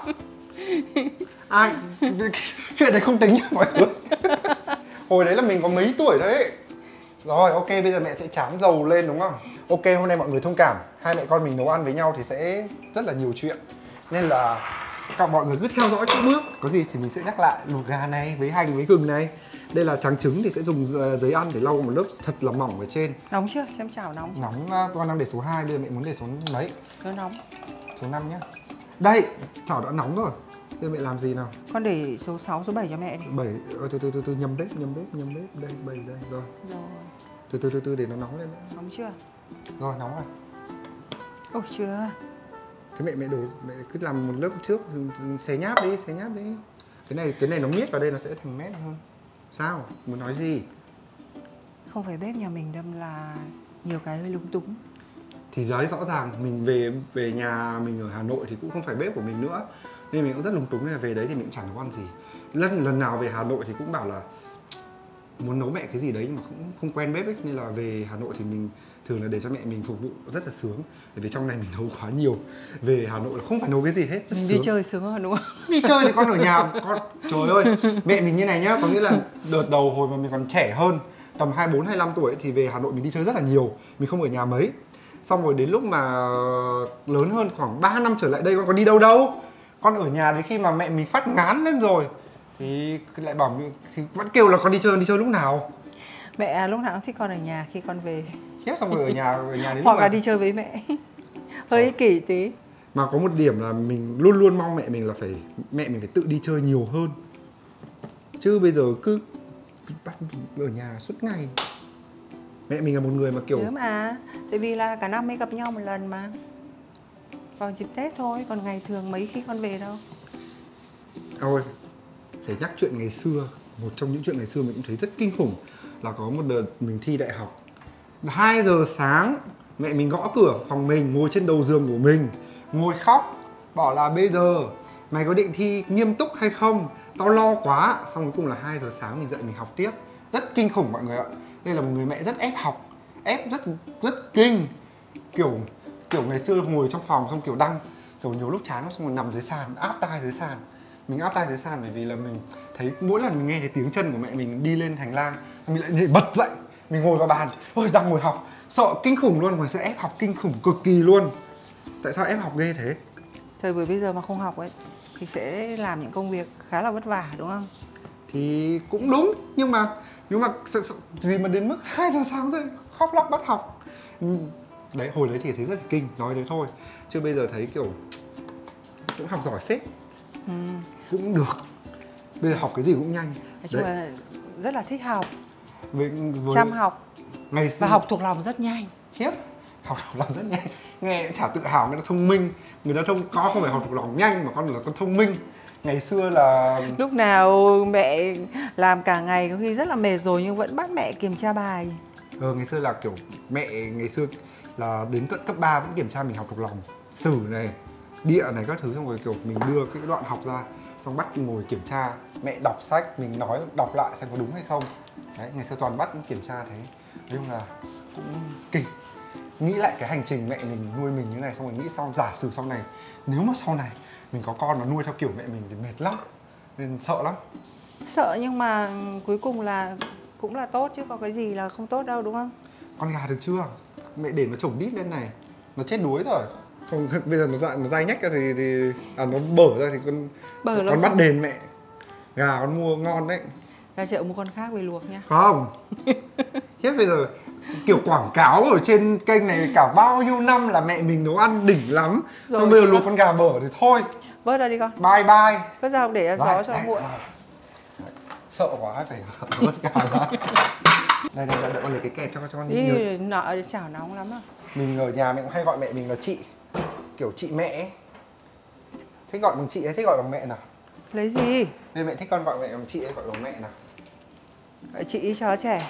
Ai, chuyện đấy không tính nha mọi người. Hồi đấy là mình có mấy tuổi đấy. Rồi, ok, bây giờ mẹ sẽ tráng dầu lên đúng không? Ok, hôm nay mọi người thông cảm, hai mẹ con mình nấu ăn với nhau thì sẽ rất là nhiều chuyện. Nên là các mọi người cứ theo dõi các bước. Có gì thì mình sẽ nhắc lại. Luộc gà này với hành với gừng này. Đây là tráng trứng thì sẽ dùng giấy ăn để lau một lớp thật là mỏng ở trên. Nóng chưa? Xem chảo nóng. Nóng, con đang để số hai, bây giờ mẹ muốn để số mấy? Nó nóng. Số năm nhá. Đây, chảo đã nóng rồi. Bây giờ mẹ làm gì nào? Con để số sáu, số bảy cho mẹ đi. bảy, ờ, từ từ từ từ nhầm bếp, nhầm bếp, nhầm bếp. Đây, bảy đây, rồi. Rồi. Từ từ từ từ để nó nóng lên nữa. Nóng chưa? Rồi, nóng rồi. Ôi chưa. Thế mẹ mẹ đổ, mẹ cứ làm một lớp trước, xé nháp đi, xé nháp đi. Cái này cái này nó miết vào đây nó sẽ thành mét hơn. Sao? Muốn nói gì? Không phải bếp nhà mình đâm là nhiều cái hơi lúng túng. Thì đấy, rõ ràng mình về về nhà mình ở Hà Nội thì cũng không phải bếp của mình nữa, nên mình cũng rất lúng túng, nên là về đấy thì mình cũng chẳng nấu ăn gì. Lần lần nào về Hà Nội thì cũng bảo là muốn nấu mẹ cái gì đấy nhưng mà cũng không quen bếp ấy, nên là về Hà Nội thì mình thường là để cho mẹ mình phục vụ rất là sướng. Bởi vì trong này mình nấu quá nhiều, về Hà Nội là không phải nấu cái gì hết, rất Mình sướng. đi chơi sướng hơn đúng không? Đi chơi thì con ở nhà, con trời ơi, mẹ mình như này nhá, có nghĩa là đợt đầu hồi mà mình còn trẻ hơn, tầm hai mươi bốn, hai mươi lăm tuổi thì về Hà Nội mình đi chơi rất là nhiều, mình không ở nhà mấy. Xong rồi đến lúc mà lớn hơn khoảng ba năm trở lại đây con có đi đâu đâu. Con ở nhà đến khi mà mẹ mình phát ngán lên rồi thì lại bảo mình, thì vẫn kêu là con đi chơi, đi chơi lúc nào. Mẹ lúc nào cũng thích con ở nhà khi con về. Khiếp, xong rồi ở nhà ở nhà đến Hoặc lúc là mà... đi chơi với mẹ. Hơi ích kỷ tí. Mà có một điểm là mình luôn luôn mong mẹ mình là phải mẹ mình phải tự đi chơi nhiều hơn. Chứ bây giờ cứ bắt mình ở nhà suốt ngày. Mẹ mình là một người mà kiểu... Nhớ mà, tại vì là cả năm mới gặp nhau một lần mà. Vào dịp Tết thôi, còn ngày thường mấy khi con về đâu. Ôi, để nhắc chuyện ngày xưa, một trong những chuyện ngày xưa mình cũng thấy rất kinh khủng là có một đợt mình thi đại học. hai giờ sáng, mẹ mình gõ cửa phòng mình, ngồi trên đầu giường của mình, ngồi khóc, bảo là bây giờ mày có định thi nghiêm túc hay không? Tao lo quá. Xong cuối cùng là hai giờ sáng mình dậy mình học tiếp. Rất kinh khủng mọi người ạ. Đây là một người mẹ rất ép học, ép rất rất kinh. Kiểu kiểu ngày xưa ngồi trong phòng xong kiểu đăng, kiểu nhiều lúc chán xong rồi nằm dưới sàn, áp tai dưới sàn. Mình áp tai dưới sàn bởi vì là mình thấy mỗi lần mình nghe thấy tiếng chân của mẹ mình đi lên hành lang, mình lại bật dậy, mình ngồi vào bàn, ôi đang ngồi học, sợ kinh khủng luôn, mà sẽ ép học kinh khủng cực kỳ luôn. Tại sao ép học ghê thế? Thời buổi bây giờ mà không học ấy thì sẽ làm những công việc khá là vất vả đúng không? Thì cũng đúng, nhưng mà nhưng mà sợ, sợ, gì mà đến mức hai giờ sáng rồi khóc lóc bắt học. Đấy, hồi đấy thì thấy rất là kinh, nói đấy thôi. Chứ bây giờ thấy kiểu cũng học giỏi phết. Ừ. Cũng được. Bây giờ học cái gì cũng nhanh. Nói chung đấy. là rất là thích học, với, với... chăm học ngày xưa... và học thuộc lòng rất nhanh. Khiếp, học thuộc lòng rất nhanh. Nghe chả tự hào, người ta thông minh. Người ta thông có không phải học thuộc lòng nhanh mà con là con thông minh. Ngày xưa là... Lúc nào mẹ làm cả ngày có khi rất là mệt rồi nhưng vẫn bắt mẹ kiểm tra bài. Ờ, ngày xưa là kiểu mẹ ngày xưa là đến tận cấp ba vẫn kiểm tra mình học thuộc lòng. Sử này, địa này các thứ, xong rồi kiểu mình đưa cái đoạn học ra, xong bắt ngồi kiểm tra. Mẹ đọc sách, mình nói đọc lại xem có đúng hay không. Đấy, ngày xưa toàn bắt kiểm tra thế. Nói chung là cũng kinh. Nghĩ lại cái hành trình mẹ mình nuôi mình như này, xong rồi nghĩ sau giả sử sau này, nếu mà sau này mình có con nó nuôi theo kiểu mẹ mình thì mệt lắm, nên sợ lắm. Sợ nhưng mà cuối cùng là cũng là tốt chứ có cái gì là không tốt đâu đúng không? Con gà được chưa? mẹ để nó trồng đít lên này, nó chết đuối rồi. Không, bây giờ nó dại nó dai nhách ra thì thì à nó bở ra thì con Bở con bắt đền mẹ. Gà con mua ngon đấy. Ra chợ mua con khác về luộc nha. Không. Thế bây giờ kiểu quảng cáo ở trên kênh này cả bao nhiêu năm là mẹ mình nấu ăn đỉnh lắm. Rồi, xong bây giờ luộc con gà bở thì thôi. Vớt ra đi con. Bye bye. Vớt ra không để ra gió cho nguội. Sợ quá phải vớt gà ra. Đây đây đây, con lấy cái kẹp cho cho con. Đi nợ chảo nóng lắm à. Mình ở nhà mình cũng hay gọi mẹ mình là chị. Kiểu chị mẹ ấy. Thích gọi bằng chị hay thích gọi bằng mẹ nào? Lấy gì? Nên mẹ thích con gọi mẹ bằng chị hay gọi bằng mẹ nào? Gọi chị cho trẻ.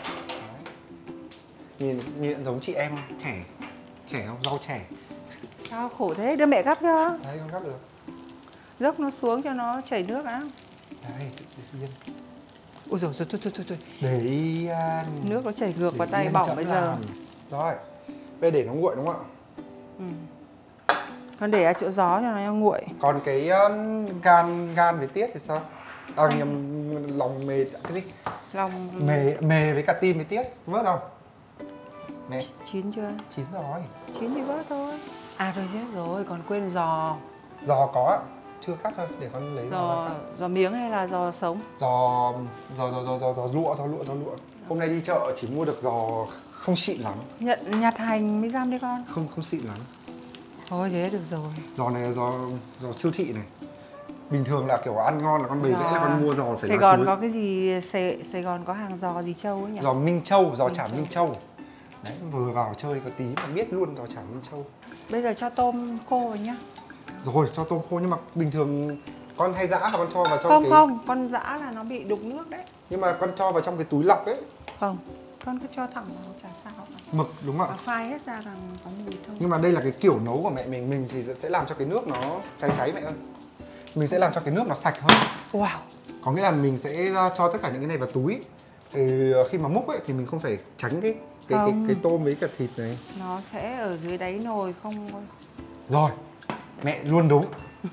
Nhìn, nhìn giống chị em trẻ. Trẻ không? Rau trẻ. Sao khổ thế? Đưa mẹ gắp cho. Đấy con gắp được. Dốc nó xuống cho nó chảy nước á. Đấy, để yên. Ôi dồi, thôi, thôi, thôi, thôi, thôi. Để yên. Nước nó chảy ngược để vào tay yên, bỏng bây giờ. làm. Rồi, bây giờ để nó nguội đúng không ạ? Ừ. Con để ở chỗ gió cho nó nguội. Còn cái um, gan gan với tiết thì sao? À, nhầm, lòng mề, cái gì? Lòng Mề, mề với cả tim với tiết, vớt không? Nè, chín chưa? chín rồi. Chín thì vớt thôi. À thôi chết rồi, còn quên giò. Giò có ạ, chưa cắt thôi, để con lấy Giò, giò miếng hay là giò sống? Giò, giò, giò, giò, giò, giò lụa, giò lụa, giò lụa. Hôm nay đi chợ chỉ mua được giò không xịn lắm. Nhận nhặt hành mới giam đi con. Không, không xịn lắm. Thôi thế được rồi. Giò này là giò, giò siêu thị này. Bình thường là kiểu ăn ngon là con bày Giò... vẽ là con mua giò phải Sài lá Gòn chuối. có cái gì, Sài, Sài Gòn có hàng giò gì Châu ấy nhỉ? Giò Minh Châu, giò Minh chả Châu. Minh Châu. Đấy, vừa vào chơi có tí mà biết luôn giò chả Minh Châu. Bây giờ cho tôm khô rồi nhá. Rồi, cho tôm khô nhưng mà bình thường con hay giã hả con cho vào trong Không cái... không, con giã là nó bị đục nước đấy. Nhưng mà con cho vào trong cái túi lọc ấy. Không, con cứ cho thẳng vào chả sao. Mực đúng không ạ? Và phai hết ra càng có mùi thơm. Nhưng mà đây là cái kiểu nấu của mẹ mình, mình thì sẽ làm cho cái nước nó cháy cháy mẹ ơi. Mình sẽ làm cho cái nước nó sạch hơn. Wow. Có nghĩa là mình sẽ cho tất cả những cái này vào túi. Thì khi mà múc ấy thì mình không phải tránh cái cái cái, cái tôm với cả thịt này. Nó sẽ ở dưới đáy nồi không. Rồi, mẹ luôn đúng.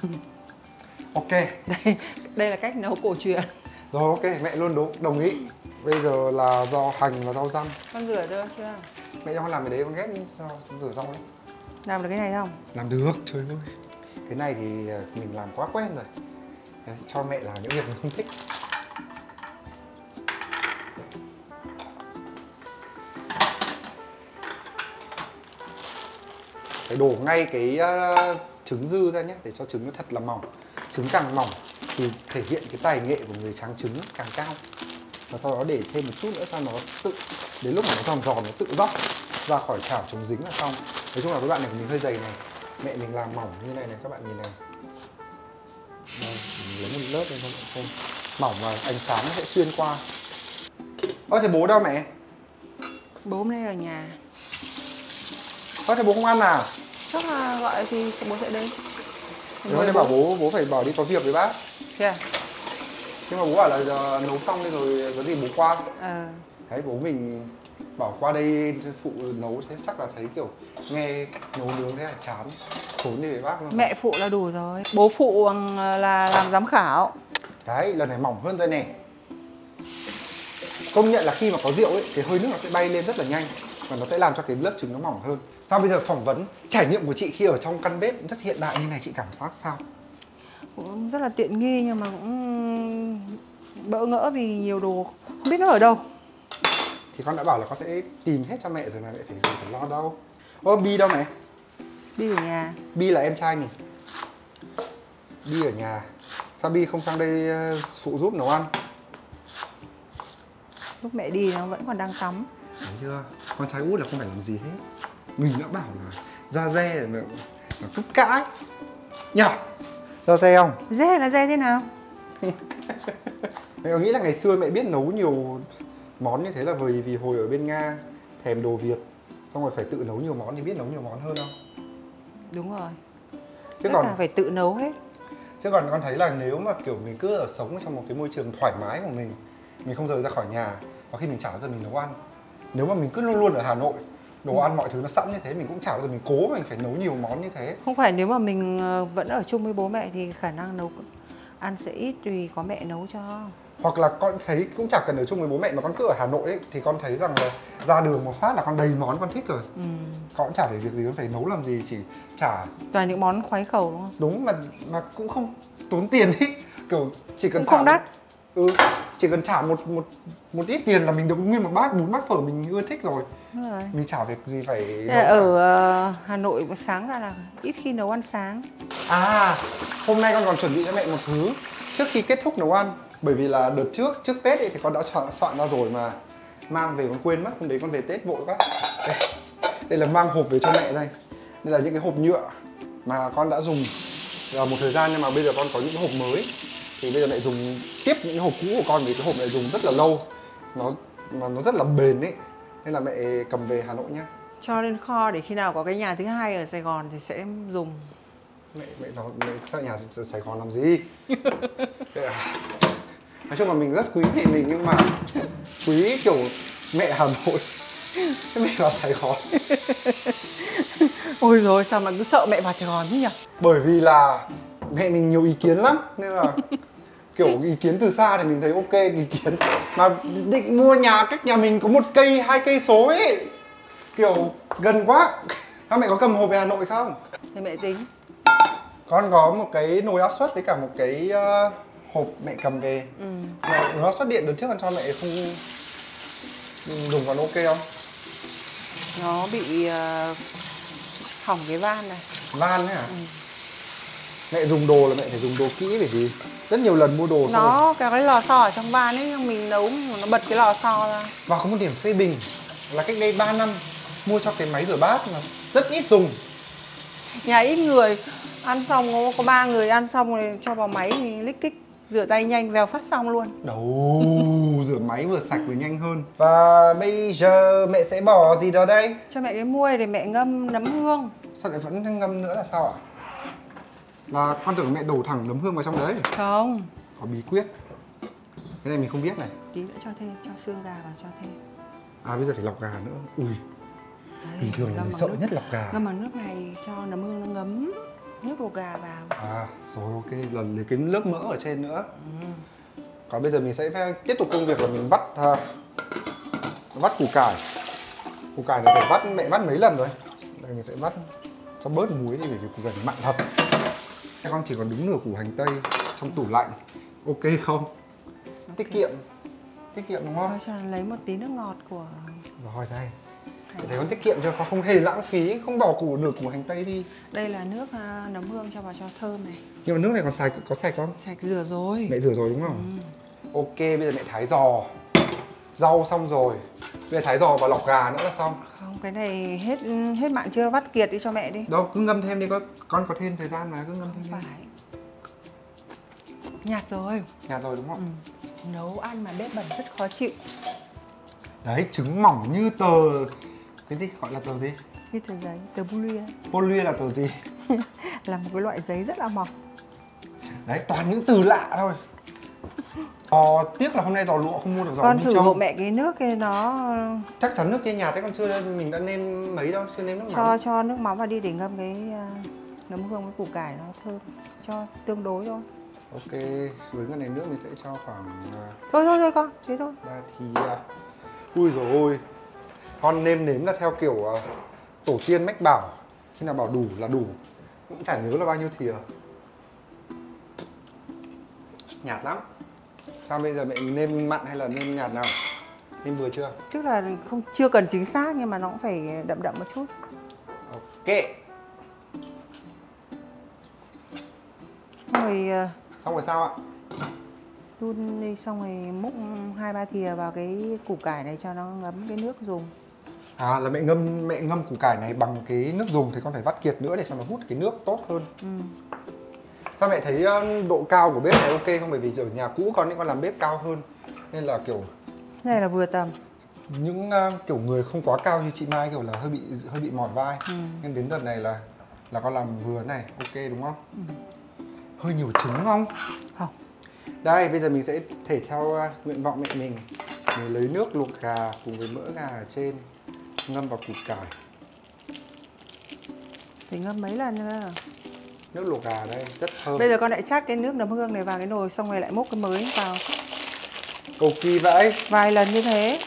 Ok. Đây, đây là cách nấu cổ truyền. Rồi ok, mẹ luôn đúng, đồng ý. Bây giờ là rau hành và rau răm. Con rửa được chưa? Mẹ cho con làm cái đấy, con ghét rau, rửa rau đấy. Làm được cái này không? Làm được, trời ơi. Cái này thì mình làm quá quen rồi. Đấy, cho mẹ làm những việc mình không thích. Phải đổ ngay cái uh, trứng dư ra nhé, để cho trứng nó thật là mỏng. Trứng càng mỏng thì thể hiện cái tài nghệ của người tráng trứng càng cao. Và sau đó để thêm một chút nữa cho nó tự, đến lúc mà nó giòn giòn nó tự dóc ra khỏi chảo chống dính là xong. Nói chung là cái đoạn này của mình hơi dày này. Mẹ mình làm mỏng như này này, các bạn nhìn này. Đây, mình lấy một lớp lên cho bạn xem. Mỏng và ánh sáng nó sẽ xuyên qua. Ơ thế bố đâu mẹ? Bố hôm nay ở nhà. Ơ thế bố không ăn à? Chắc là gọi thì bố sẽ đến. Nếu thế bảo bố bố phải bảo đi có việc với bác. Thế à? Nhưng mà bố bảo là giờ nấu xong đi rồi có gì bố qua. Ờ. Đấy, bố mình bảo qua đây phụ nấu thế chắc là thấy kiểu nghe nấu nướng thế là chán. Trốn đi với bác luôn. Mẹ phụ là đủ rồi. Bố phụ bằng là làm giám khảo. Đấy, lần này mỏng hơn rồi nè. Công nhận là khi mà có rượu ấy, cái hơi nước nó sẽ bay lên rất là nhanh. Và nó sẽ làm cho cái lớp trứng nó mỏng hơn. Sao bây giờ phỏng vấn trải nghiệm của chị khi ở trong căn bếp rất hiện đại như này, chị cảm giác sao? Cũng rất là tiện nghi nhưng mà cũng bỡ ngỡ vì nhiều đồ không biết nó ở đâu. Thì con đã bảo là con sẽ tìm hết cho mẹ rồi mà mẹ phải, phải lo đâu. Ô, Bi đâu mẹ? Đi ở nhà. Bi là em trai mình. Bi ở nhà. Sao Bi không sang đây phụ giúp nấu ăn? Lúc mẹ đi nó vẫn còn đang tắm. Thấy chưa? Con trai út là không phải làm gì hết. Mình đã bảo là da re rồi mà nó cứ cãi nhở? Da re không? Dê là dê thế nào? Mẹ có nghĩ là ngày xưa mẹ biết nấu nhiều món như thế là vì vì hồi ở bên Nga thèm đồ Việt, xong rồi phải tự nấu nhiều món thì biết nấu nhiều món hơn không? Đúng rồi. Chứ Tất còn cả phải tự nấu hết. Chứ còn con thấy là nếu mà kiểu mình cứ ở sống trong một cái môi trường thoải mái của mình, mình không rời ra khỏi nhà, và khi mình chả bao giờ mình nấu ăn. Nếu mà mình cứ luôn luôn ở Hà Nội, đồ ừ. ăn mọi thứ nó sẵn như thế, mình cũng chả bao giờ mình cố mình phải nấu nhiều món như thế. Không phải nếu mà mình vẫn ở chung với bố mẹ thì khả năng nấu ăn sẽ ít vì có mẹ nấu cho. Hoặc là con thấy cũng chẳng cần ở chung với bố mẹ mà con cứ ở Hà Nội ấy, thì con thấy rằng là ra đường một phát là con đầy món con thích rồi. Ừ. Con cũng chả phải việc gì con phải nấu làm gì, chỉ chả Toàn những món khoái khẩu đúng không? đúng mà mà cũng không tốn tiền ý, kiểu chỉ cần Cũng không trả đắt. ừ chỉ cần trả một một một ít tiền là mình được nguyên một bát bún bát phở mình ưa thích rồi. Đúng rồi. Mình chả việc gì phải Thế nấu là cả. ở uh, Hà Nội buổi sáng ra là ít khi nấu ăn sáng. À, hôm nay con còn chuẩn bị cho mẹ một thứ trước khi kết thúc nấu ăn. Bởi vì là đợt trước, trước Tết ấy, thì con đã soạn, soạn ra rồi mà mang về con quên mất, hôm đấy con về Tết vội quá. Đây, đây là mang hộp về cho mẹ đây. Đây là những cái hộp nhựa mà con đã dùng là một thời gian nhưng mà bây giờ con có những cái hộp mới. Thì bây giờ mẹ dùng tiếp những cái hộp cũ của con vì cái hộp này dùng rất là lâu. Nó mà nó rất là bền ấy. Nên là mẹ cầm về Hà Nội nhá. Cho lên kho để khi nào có cái nhà thứ hai ở Sài Gòn thì sẽ dùng. Mẹ mẹ vào mẹ sang nhà Sài Gòn làm gì? À. Nói chung là mình rất quý mẹ mình nhưng mà quý kiểu mẹ Hà Nội chứ mẹ vào Sài Gòn. Ôi rồi sao mà cứ sợ mẹ vào Sài Gòn chứ nhỉ? Bởi vì là mẹ mình nhiều ý kiến lắm nên là kiểu ý kiến từ xa thì mình thấy ok, ý kiến mà định mua nhà cách nhà mình có một cây hai cây số ấy, kiểu gần quá. Các mẹ có cầm hộp về Hà Nội không? Thì mẹ tính. Con có một cái nồi áp suất với cả một cái uh, hộp mẹ cầm về. Ừ. Mẹ nồi áp suất điện đợt trước con cho mẹ không dùng còn ok không? Nó bị uh, hỏng cái van này. Van ấy hả? Ừ. Mẹ dùng đồ là mẹ phải dùng đồ kỹ bởi vì rất nhiều lần mua đồ thôi. Nó cái, cái lò xo ở trong van ấy, nhưng mình nấu nó bật cái lò xo ra. Và có một điểm phê bình là cách đây ba năm mua cho cái máy rửa bát mà rất ít dùng. Nhà ít người, ăn xong có, có ba người ăn xong rồi cho vào máy thì lích kích, rửa tay nhanh vèo phát xong luôn. Đâu, rửa máy vừa sạch vừa nhanh hơn. Và bây giờ mẹ sẽ bỏ gì vào đây? Cho mẹ cái muôi để mẹ ngâm nấm hương. Sao lại vẫn ngâm nữa là sao ạ? Là con tưởng mẹ đổ thẳng nấm hương vào trong đấy. Không. Có bí quyết. Cái này mình không biết này. Tí nữa cho thêm, cho xương gà vào cho thêm. À bây giờ phải lọc gà nữa. Ui. Đấy, Bình thường là mình sợ nước, nhất lọc gà. ngâm bằng nước này cho nấm hương nó ngấm nước luộc gà vào. À rồi ok, là lấy cái lớp mỡ ở trên nữa. Ừ. Còn bây giờ mình sẽ phải tiếp tục công việc là mình vắt ha. Vắt củ cải. Củ cải này phải vắt, mẹ vắt mấy lần rồi. Đây mình sẽ vắt cho bớt muối đi bởi vì củ cải mặn thật. Các con chỉ còn đúng nửa củ hành tây trong tủ lạnh. Ok không? Okay. Tiết kiệm. Tiết kiệm đúng không? Thôi cho lấy một tí nước ngọt của... Rồi đây. Để thấy con tiết kiệm cho con không hề lãng phí, không bỏ củ nửa củ hành tây đi. Đây là nước uh, nấm hương cho vào cho thơm này. Nhưng mà nước này còn sạch, có sạch không? Sạch rửa rồi. Mẹ rửa rồi đúng không? Ừ. Ok, bây giờ mẹ thái giò. Rau xong rồi. Bây giờ thái giò và lọc gà nữa là xong. Không, cái này hết hết mặn chưa, vắt kiệt đi cho mẹ đi. Đâu, cứ ngâm thêm đi, con con có thêm thời gian mà, cứ ngâm thêm đi. Phải. Nhạt rồi. Nhạt rồi đúng không? Ừ. Nấu ăn mà bếp bẩn rất khó chịu. Đấy, trứng mỏng như tờ... Cái gì? Gọi là tờ gì? Như tờ giấy, tờ polyê. Polyê là tờ gì? Là một cái loại giấy rất là mỏng. Đấy, toàn những từ lạ thôi. Ờ, tiếc là hôm nay giò lụa không mua được giò Con đi thử trông. hộ mẹ cái nước cái nó... Chắc chắn nước kia nhạt đấy, con chưa, mình đã nêm mấy đâu, chưa nêm nước Cho mắm. cho nước mắm vào đi để ngâm cái uh, nấm hương với củ cải nó thơm. Cho tương đối thôi. Ok, với cái này nước mình sẽ cho khoảng... Uh, Thôi thôi thôi con, thế thôi. ba thìa. Ui dồi ôi. Con nêm nếm là theo kiểu uh, tổ tiên mách bảo. Khi nào bảo đủ là đủ. Cũng chả nhớ là bao nhiêu thìa. Nhạt lắm. Sao bây giờ mẹ nêm mặn hay là nêm nhạt nào? Nêm vừa chưa? Tức là không chưa cần chính xác nhưng mà nó cũng phải đậm đậm một chút. Ok. Rồi uh, Xong rồi sao ạ? đun đi xong rồi múc hai ba thìa vào cái củ cải này cho nó ngấm cái nước dùng. À là mẹ ngâm mẹ ngâm củ cải này bằng cái nước dùng thì con phải vắt kiệt nữa để cho nó hút cái nước tốt hơn. Ừ. Sao mẹ thấy độ cao của bếp này ok không? Bởi vì ở nhà cũ con ấy con làm bếp cao hơn nên là kiểu Này là vừa tầm. những uh, kiểu người không quá cao như chị Mai kiểu là hơi bị hơi bị mỏi vai. Ừ. Nên đến đợt này là là con làm vừa này ok đúng không? Ừ. Hơi nhiều trứng không? Không. Đây bây giờ mình sẽ thể theo uh, nguyện vọng mẹ mình. Mình lấy nước luộc gà cùng với mỡ gà ở trên ngâm vào củ cải. Phải ngâm mấy lần nữa. Nước luộc gà đây rất thơm. Bây giờ con lại chát cái nước nấm hương này vào cái nồi xong rồi lại múc cái mới vào. Cầu kỳ vậy. Vài lần như thế.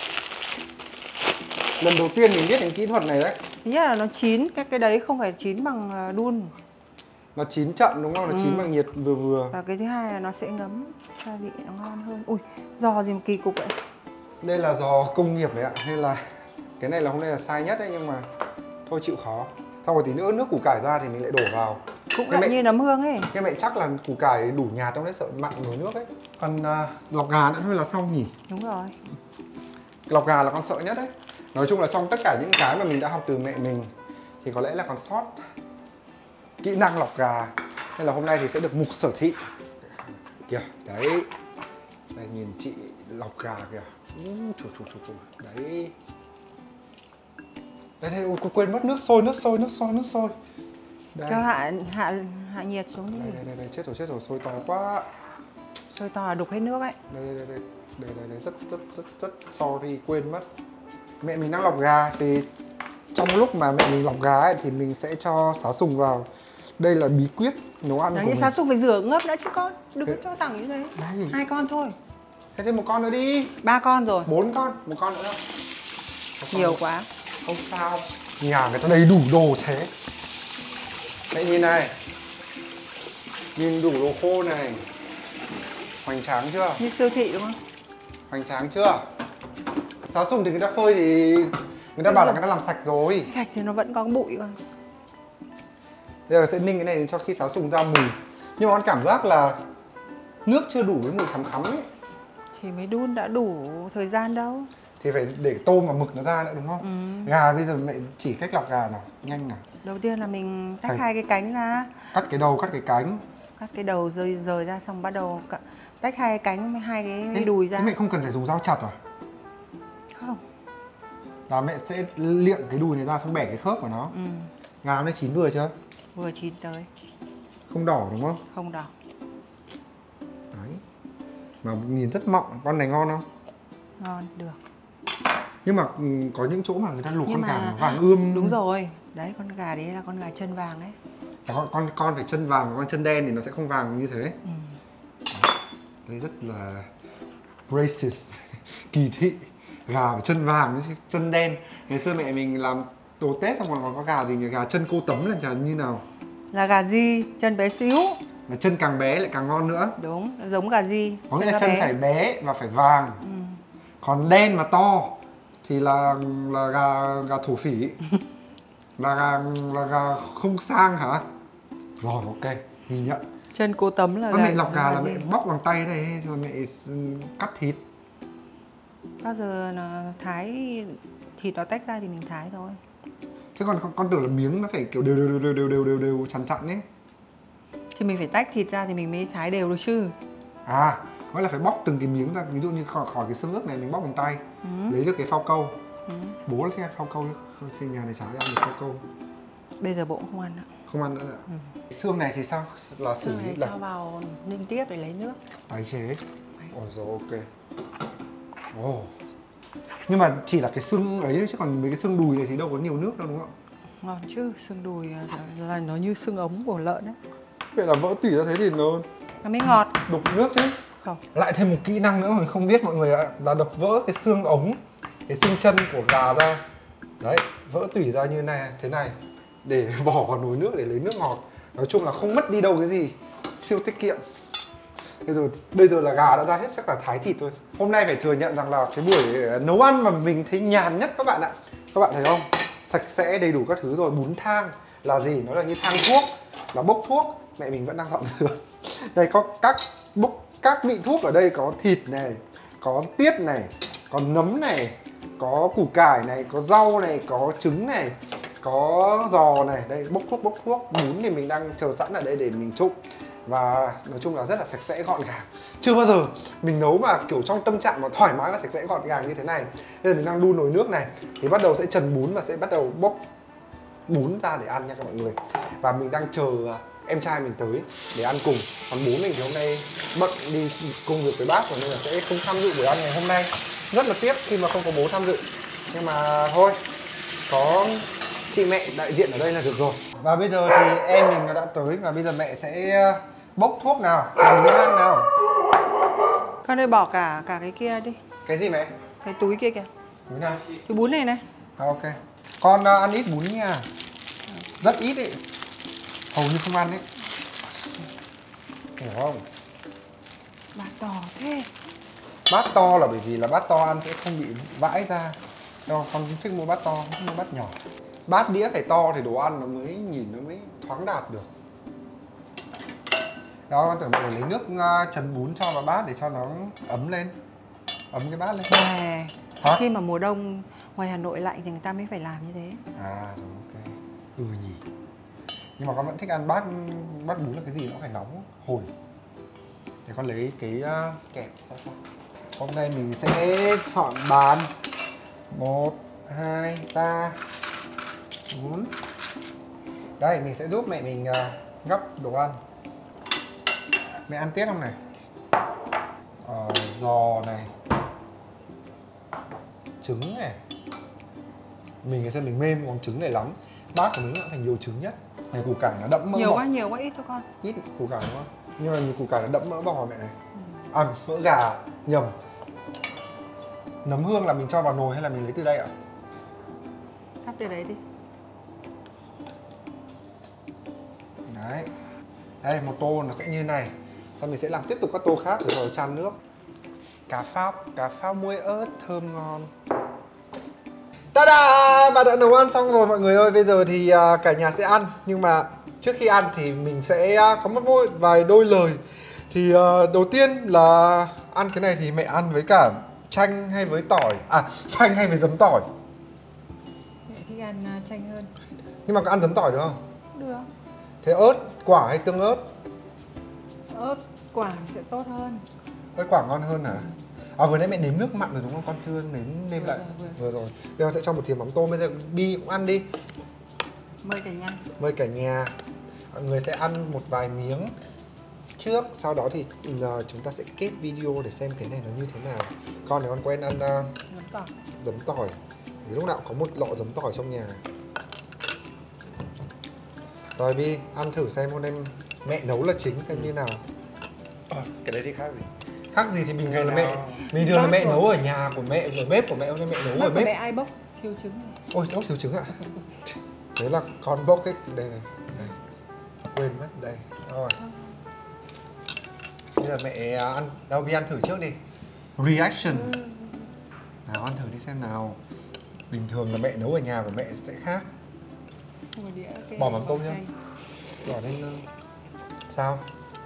Lần đầu tiên mình biết đến kỹ thuật này đấy. Thứ nhất là nó chín, cái cái đấy không phải chín bằng đun. Nó chín chậm đúng không? Nó ừ. chín bằng nhiệt vừa vừa. Và cái thứ hai là nó sẽ ngấm gia vị nó ngon hơn. Ui, giò gì mà kỳ cục vậy? Đây là giò công nghiệp đấy ạ. Nên là cái này là hôm nay là sai nhất đấy, nhưng mà thôi chịu khó. Xong rồi tí nữa nước củ cải ra thì mình lại đổ vào. Cũng lại như nấm hương ấy. Nhưng mẹ chắc là củ cải đủ nhạt trong đấy, sợ mặn nổi nước ấy. Còn uh, lọc gà nữa thôi là xong nhỉ? Đúng rồi. Lọc gà là con sợ nhất đấy. Nói chung là trong tất cả những cái mà mình đã học từ mẹ mình thì có lẽ là còn sót kỹ năng lọc gà. Nên là hôm nay thì sẽ được mục sở thị. Kìa, đấy. Đây nhìn chị lọc gà kìa. Chù chù chù chù. Đấy. Đây đây, ôi, quên mất nước sôi, nước sôi, nước sôi, nước sôi. Đây. Cho hạ hạ hạ nhiệt xuống đi. Đây đây đây, đây. Chết rồi chết rồi, sôi to quá. Sôi to là đục hết nước ấy. Đây đây đây đây. Đây đây đây, rất rất rất rất sorry, quên mất. Mẹ mình đang lọc gà thì trong lúc mà mẹ mình lọc gà ấy, thì mình sẽ cho sá sùng vào. Đây là bí quyết nấu ăn. Đấy, của như mình. Sá sùng phải rửa ngâm đã chứ con. Đừng Thế... có cho thẳng như thế. Đấy. Hai con thôi. Thế thêm một con nữa đi. Ba con rồi. Bốn con, một con nữa đâu. Nhiều nữa. Quá. Không sao. Nhà người ta đầy đủ đồ thế. Mẹ nhìn này. Nhìn đủ đồ khô này. Hoành tráng chưa? Như siêu thị đúng không? Hoành tráng chưa? Sá sùng thì người ta phơi thì người ta bảo là người ta làm sạch rồi. Sạch thì nó vẫn có bụi con. Bây giờ sẽ ninh cái này cho khi sá sùng ra mùi. Nhưng mà con cảm giác là nước chưa đủ với mùi khắm khắm ấy. Thì mới đun đã đủ thời gian đâu. Thì phải để tôm và mực nó ra nữa đúng không? Ừ. Gà bây giờ mẹ chỉ cách lọc gà nào, nhanh nào. Đầu tiên là mình tách Phải. hai cái cánh ra. Cắt cái đầu, cắt cái cánh. Cắt cái đầu rời rời ra xong bắt đầu tách hai cái cánh với hai cái, cái đùi ra. Thế mẹ không cần phải dùng dao chặt à? Không. Là mẹ sẽ liệng cái đùi này ra xong bẻ cái khớp của nó. Ừ. Gà hôm nay chín vừa chưa? Vừa chín tới. Không đỏ đúng không? Không đỏ. Đấy. Mà nhìn rất mọng, con này ngon không? Ngon, được. Nhưng mà ừ, có những chỗ mà người ta luộc Nhưng con mà... gà nó vàng ươm. Đúng rồi. Đấy, con gà đấy là con gà chân vàng đấy. Con, con, con phải chân vàng, con chân đen thì nó sẽ không vàng như thế. Ừ. Đấy rất là racist, kỳ thị. Gà phải chân vàng, chân đen. Ngày xưa mẹ mình làm đồ Tết xong còn có gà gì nhỉ? Gà chân cô tấm là chả như nào? Là gà di, chân bé xíu. Là chân càng bé lại càng ngon nữa. Đúng, giống gà di. Có nghĩa là chân bé. phải bé và phải vàng. Ừ. Còn đen mà to thì là là gà gà thổ phỉ. là gà là gà không sang hả? Rồi ok, ghi nhận. Chân cô tấm là Mà gà, mẹ lọc gà là gì? mẹ bóc bằng tay này rồi mẹ cắt thịt. Bao giờ là thái thịt nó tách ra thì mình thái thôi. Thế còn con, con tưởng là miếng nó phải kiểu đều đều đều đều đều đều đều chắn chắn ấy. Thì mình phải tách thịt ra thì mình mới thái đều được chứ. À, nói là phải bóc từng cái miếng ra, ví dụ như khỏi, khỏi cái xương ức này mình bóc bằng tay. Ừ. Lấy được cái phao câu. Ừ. Bố là thích ăn phao câu chứ, trên nhà này chả ai ăn được phao câu. Bây giờ bộ cũng không ăn nữa. Không ăn nữa rồi. Ừ. Xương này thì sao? Là xử Xương lý này là cho vào ninh tiếp để lấy nước. tái chế. Ồ rồi ok. Ồ. Nhưng mà chỉ là cái xương ấy thôi chứ còn mấy cái xương đùi này thì đâu có nhiều nước đâu đúng không? Ngon chứ, xương đùi là nó như xương ống của lợn đấy. Vậy là vỡ tủy ra thế thì nó Nó mới ngọt. đục nước chứ. Không. Lại thêm một kỹ năng nữa mà mình không biết mọi người ạ, là đập vỡ cái xương ống, cái xương chân của gà ra. Đấy, vỡ tủy ra như này, thế này để bỏ vào nồi nước để lấy nước ngọt. Nói chung là không mất đi đâu cái gì, siêu tiết kiệm. Bây giờ, bây giờ là gà đã ra hết, chắc là thái thịt thôi. Hôm nay phải thừa nhận rằng là cái buổi nấu ăn mà mình thấy nhàn nhất các bạn ạ. Các bạn thấy không? Sạch sẽ đầy đủ các thứ rồi. Bún thang là gì? Nó là như thang thuốc, là bốc thuốc. Mẹ mình vẫn đang dọn rửa. Đây có các bốc các vị thuốc ở đây, có thịt này, có tiết này, có nấm này, có củ cải này, có rau này, có trứng này, có giò này. Đây bốc thuốc bốc thuốc. Bún thì mình đang chờ sẵn ở đây để mình trụng. Và nói chung là rất là sạch sẽ gọn gàng. Chưa bao giờ mình nấu mà kiểu trong tâm trạng mà thoải mái và sạch sẽ gọn gàng như thế này. Bây giờ mình đang đun nồi nước này thì bắt đầu sẽ trần bún và sẽ bắt đầu bốc bún ra để ăn nha các mọi người. Và mình đang chờ em trai mình tới để ăn cùng. Còn bố mình thì hôm nay bận đi công việc với bác rồi nên là sẽ không tham dự buổi ăn ngày hôm nay. Rất là tiếc khi mà không có bố tham dự. Nhưng mà thôi, có chị mẹ đại diện ở đây là được rồi. Và bây giờ thì em mình nó đã tới và bây giờ mẹ sẽ bốc thuốc nào, làm bún thang nào. Con ơi bỏ cả cả cái kia đi. Cái gì mẹ? Cái túi kia kìa. Túi nào? Túi bún này này. À, ok. Con uh, ăn ít bún nha. Rất ít ấy. Hầu như không ăn ấy. Hiểu không? Bát to thế. Bát to là bởi vì là bát to ăn sẽ không bị vãi ra. Đâu, con thích mua bát to, không mua bát nhỏ. Bát đĩa phải to thì đồ ăn nó mới nhìn nó mới thoáng đạt được. Đó, con tưởng mọi người lấy nước uh, chấm bún cho vào bát để cho nó ấm lên. Ấm cái bát lên. Nè, Hả? khi mà mùa đông ngoài Hà Nội lạnh thì người ta mới phải làm như thế. À rồi ok. Ừ nhỉ. Nhưng mà con vẫn thích ăn bát bát bún là cái gì nó phải nóng hổi. Để con lấy cái uh, kẹp ra sao. Hôm nay mình sẽ chọn bàn một, hai, ba, bốn. Đây mình sẽ giúp mẹ mình uh, gắp đồ ăn. Mẹ ăn tiết không này? Ờ, giò này, trứng này. Mình ngày xưa mình mê món trứng này lắm. Bát của mình cũng phải nhiều trứng nhất. Này củ cải nó đẫm mỡ Nhiều bò. quá, nhiều quá ít thôi con. Ít củ cải đúng không? Nhưng mà củ cải nó đẫm mỡ bò mẹ này. Ừ. À mỡ gà nhầm. Nấm hương là mình cho vào nồi hay là mình lấy từ đây ạ? Cắt từ đấy đi. Đấy. Đây một tô nó sẽ như này. Sau mình sẽ làm tiếp tục các tô khác rồi chan nước. Cá phao, cá phao muối ớt thơm ngon. Ta-da! Bà đã nấu ăn xong rồi mọi người ơi. Bây giờ thì uh, cả nhà sẽ ăn. Nhưng mà trước khi ăn thì mình sẽ uh, có một vôi, vài đôi lời. Thì uh, đầu tiên là ăn cái này thì mẹ ăn với cả chanh hay với tỏi. À, chanh hay với giấm tỏi. Mẹ thích ăn uh, chanh hơn. Nhưng mà có ăn giấm tỏi được không? Được. Thế ớt, quả hay tương ớt? Ớt quả sẽ tốt hơn. Ớt quả ngon hơn hả? À vừa nãy mẹ nếm nước mặn rồi đúng không? Con chưa nếm nêm Vừa lại. rồi, vừa. Vừa rồi. Bây giờ sẽ cho một thìa mắm tôm. Bây giờ Bi cũng ăn đi. Mời cả nhà. Mời cả nhà. Mọi người sẽ ăn một vài miếng trước. Sau đó thì uh, chúng ta sẽ kết video để xem cái này nó như thế nào. Con thì con quen ăn uh, Giấm tỏi. giấm tỏi. Thì lúc nào cũng có một lọ giấm tỏi trong nhà. Rồi Bi, ăn thử xem hôm nay mẹ nấu là chính xem như nào. À, cái đấy thì khác gì? Khác gì thì bình thường là Ngày mẹ nào- bình thường là Bác mẹ rồi. nấu ở nhà của mẹ, ở bếp của mẹ, hôm nay mẹ nấu Bác ở của bếp. mẹ ai bốc thiếu trứng này. Ôi, ốc thiếu trứng ạ. Thế là con bốc cái đây này, đây. Quên mất đây. Rồi. Bây giờ mẹ ăn, đâu Bi ăn thử trước đi. Reaction. Nào ăn thử đi xem nào. Bình thường là mẹ nấu ở nhà của mẹ sẽ khác. Một đĩa cái Bỏ mắm tôm nhá. chanh. Bỏ lên uh, sao?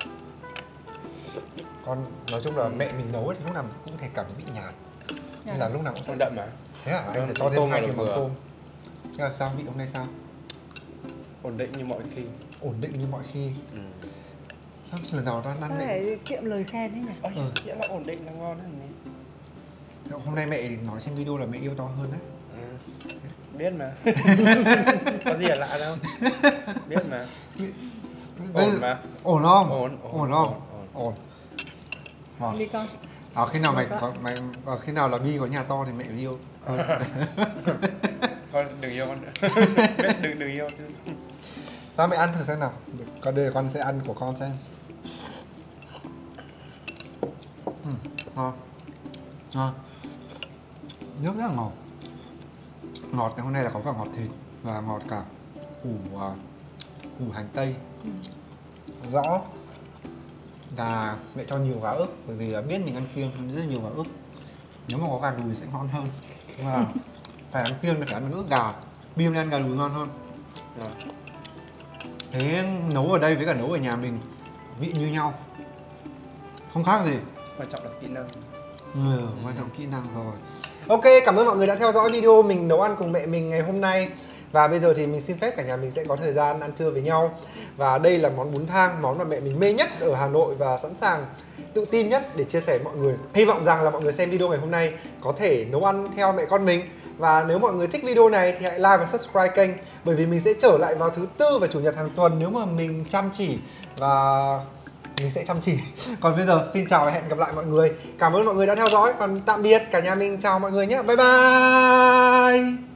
Con nói chung là mẹ mình nấu ấy thì lúc nào cũng thể cảm thấy bị nhạt. Nên là lúc nào cũng sẽ Không đậm mà. thế à? Anh Vâng, phải cho mắm thêm tôm hai là thìa mắm vừa. tôm. Nhưng mà sao vị hôm nay sao? Ổn định như mọi khi. Ổn định như mọi khi. Ừ. Sao lần nào ra Sao ăn mẹ? để kiệm lời khen đấy nhỉ? Ôi, Ừ. nghĩa là ổn định là ngon đấy. Hôm nay mẹ nói trên video là mẹ yêu to hơn đấy. Ừ. Biết mà. Có gì là lạ đâu. Biết mà. Đây- Ổn mà. Ổn không? Ổn, ổn, Ổn không? ổn, Ổn. Rồi. Đi con. À, khi nào mày Được có mày à, khi nào là Bi có nhà to thì mẹ yêu hơn. Con đừng yêu con nữa. Biết đừng đừng yêu chứ. Sao mẹ ăn thử xem nào. Con đây con sẽ ăn của con xem. Ừ, ngon. Ngon. Nước rất là ngọt. Ngọt cái hôm nay là có cả ngọt thịt và ngọt cả củ uh, củ hành tây. Ừ. Rõ. Gà mẹ cho nhiều gà ức bởi vì là biết mình ăn kiêng nên rất nhiều gà ức. Nếu mà có gà đùi sẽ ngon hơn. Nhưng mà phải ăn kiêng thì phải ăn với ức gà. Bi hôm nay ăn gà đùi ngon hơn. Rồi. Thế nấu ở đây với cả nấu ở nhà mình vị như nhau, không khác gì. Quan trọng là kỹ năng. Ừ, quan trọng kỹ năng rồi. Ok, cảm ơn mọi người đã theo dõi video mình nấu ăn cùng mẹ mình ngày hôm nay. Và bây giờ thì mình xin phép cả nhà mình sẽ có thời gian ăn trưa với nhau. Và đây là món bún thang, món mà mẹ mình mê nhất ở Hà Nội và sẵn sàng tự tin nhất để chia sẻ với mọi người. Hy vọng rằng là mọi người xem video ngày hôm nay có thể nấu ăn theo mẹ con mình. Và nếu mọi người thích video này thì hãy like và subscribe kênh. Bởi vì mình sẽ trở lại vào thứ tư và chủ nhật hàng tuần nếu mà mình chăm chỉ và mình sẽ chăm chỉ. Còn bây giờ xin chào và hẹn gặp lại mọi người. Cảm ơn mọi người đã theo dõi. Còn tạm biệt cả nhà mình, chào mọi người nhé. Bye bye.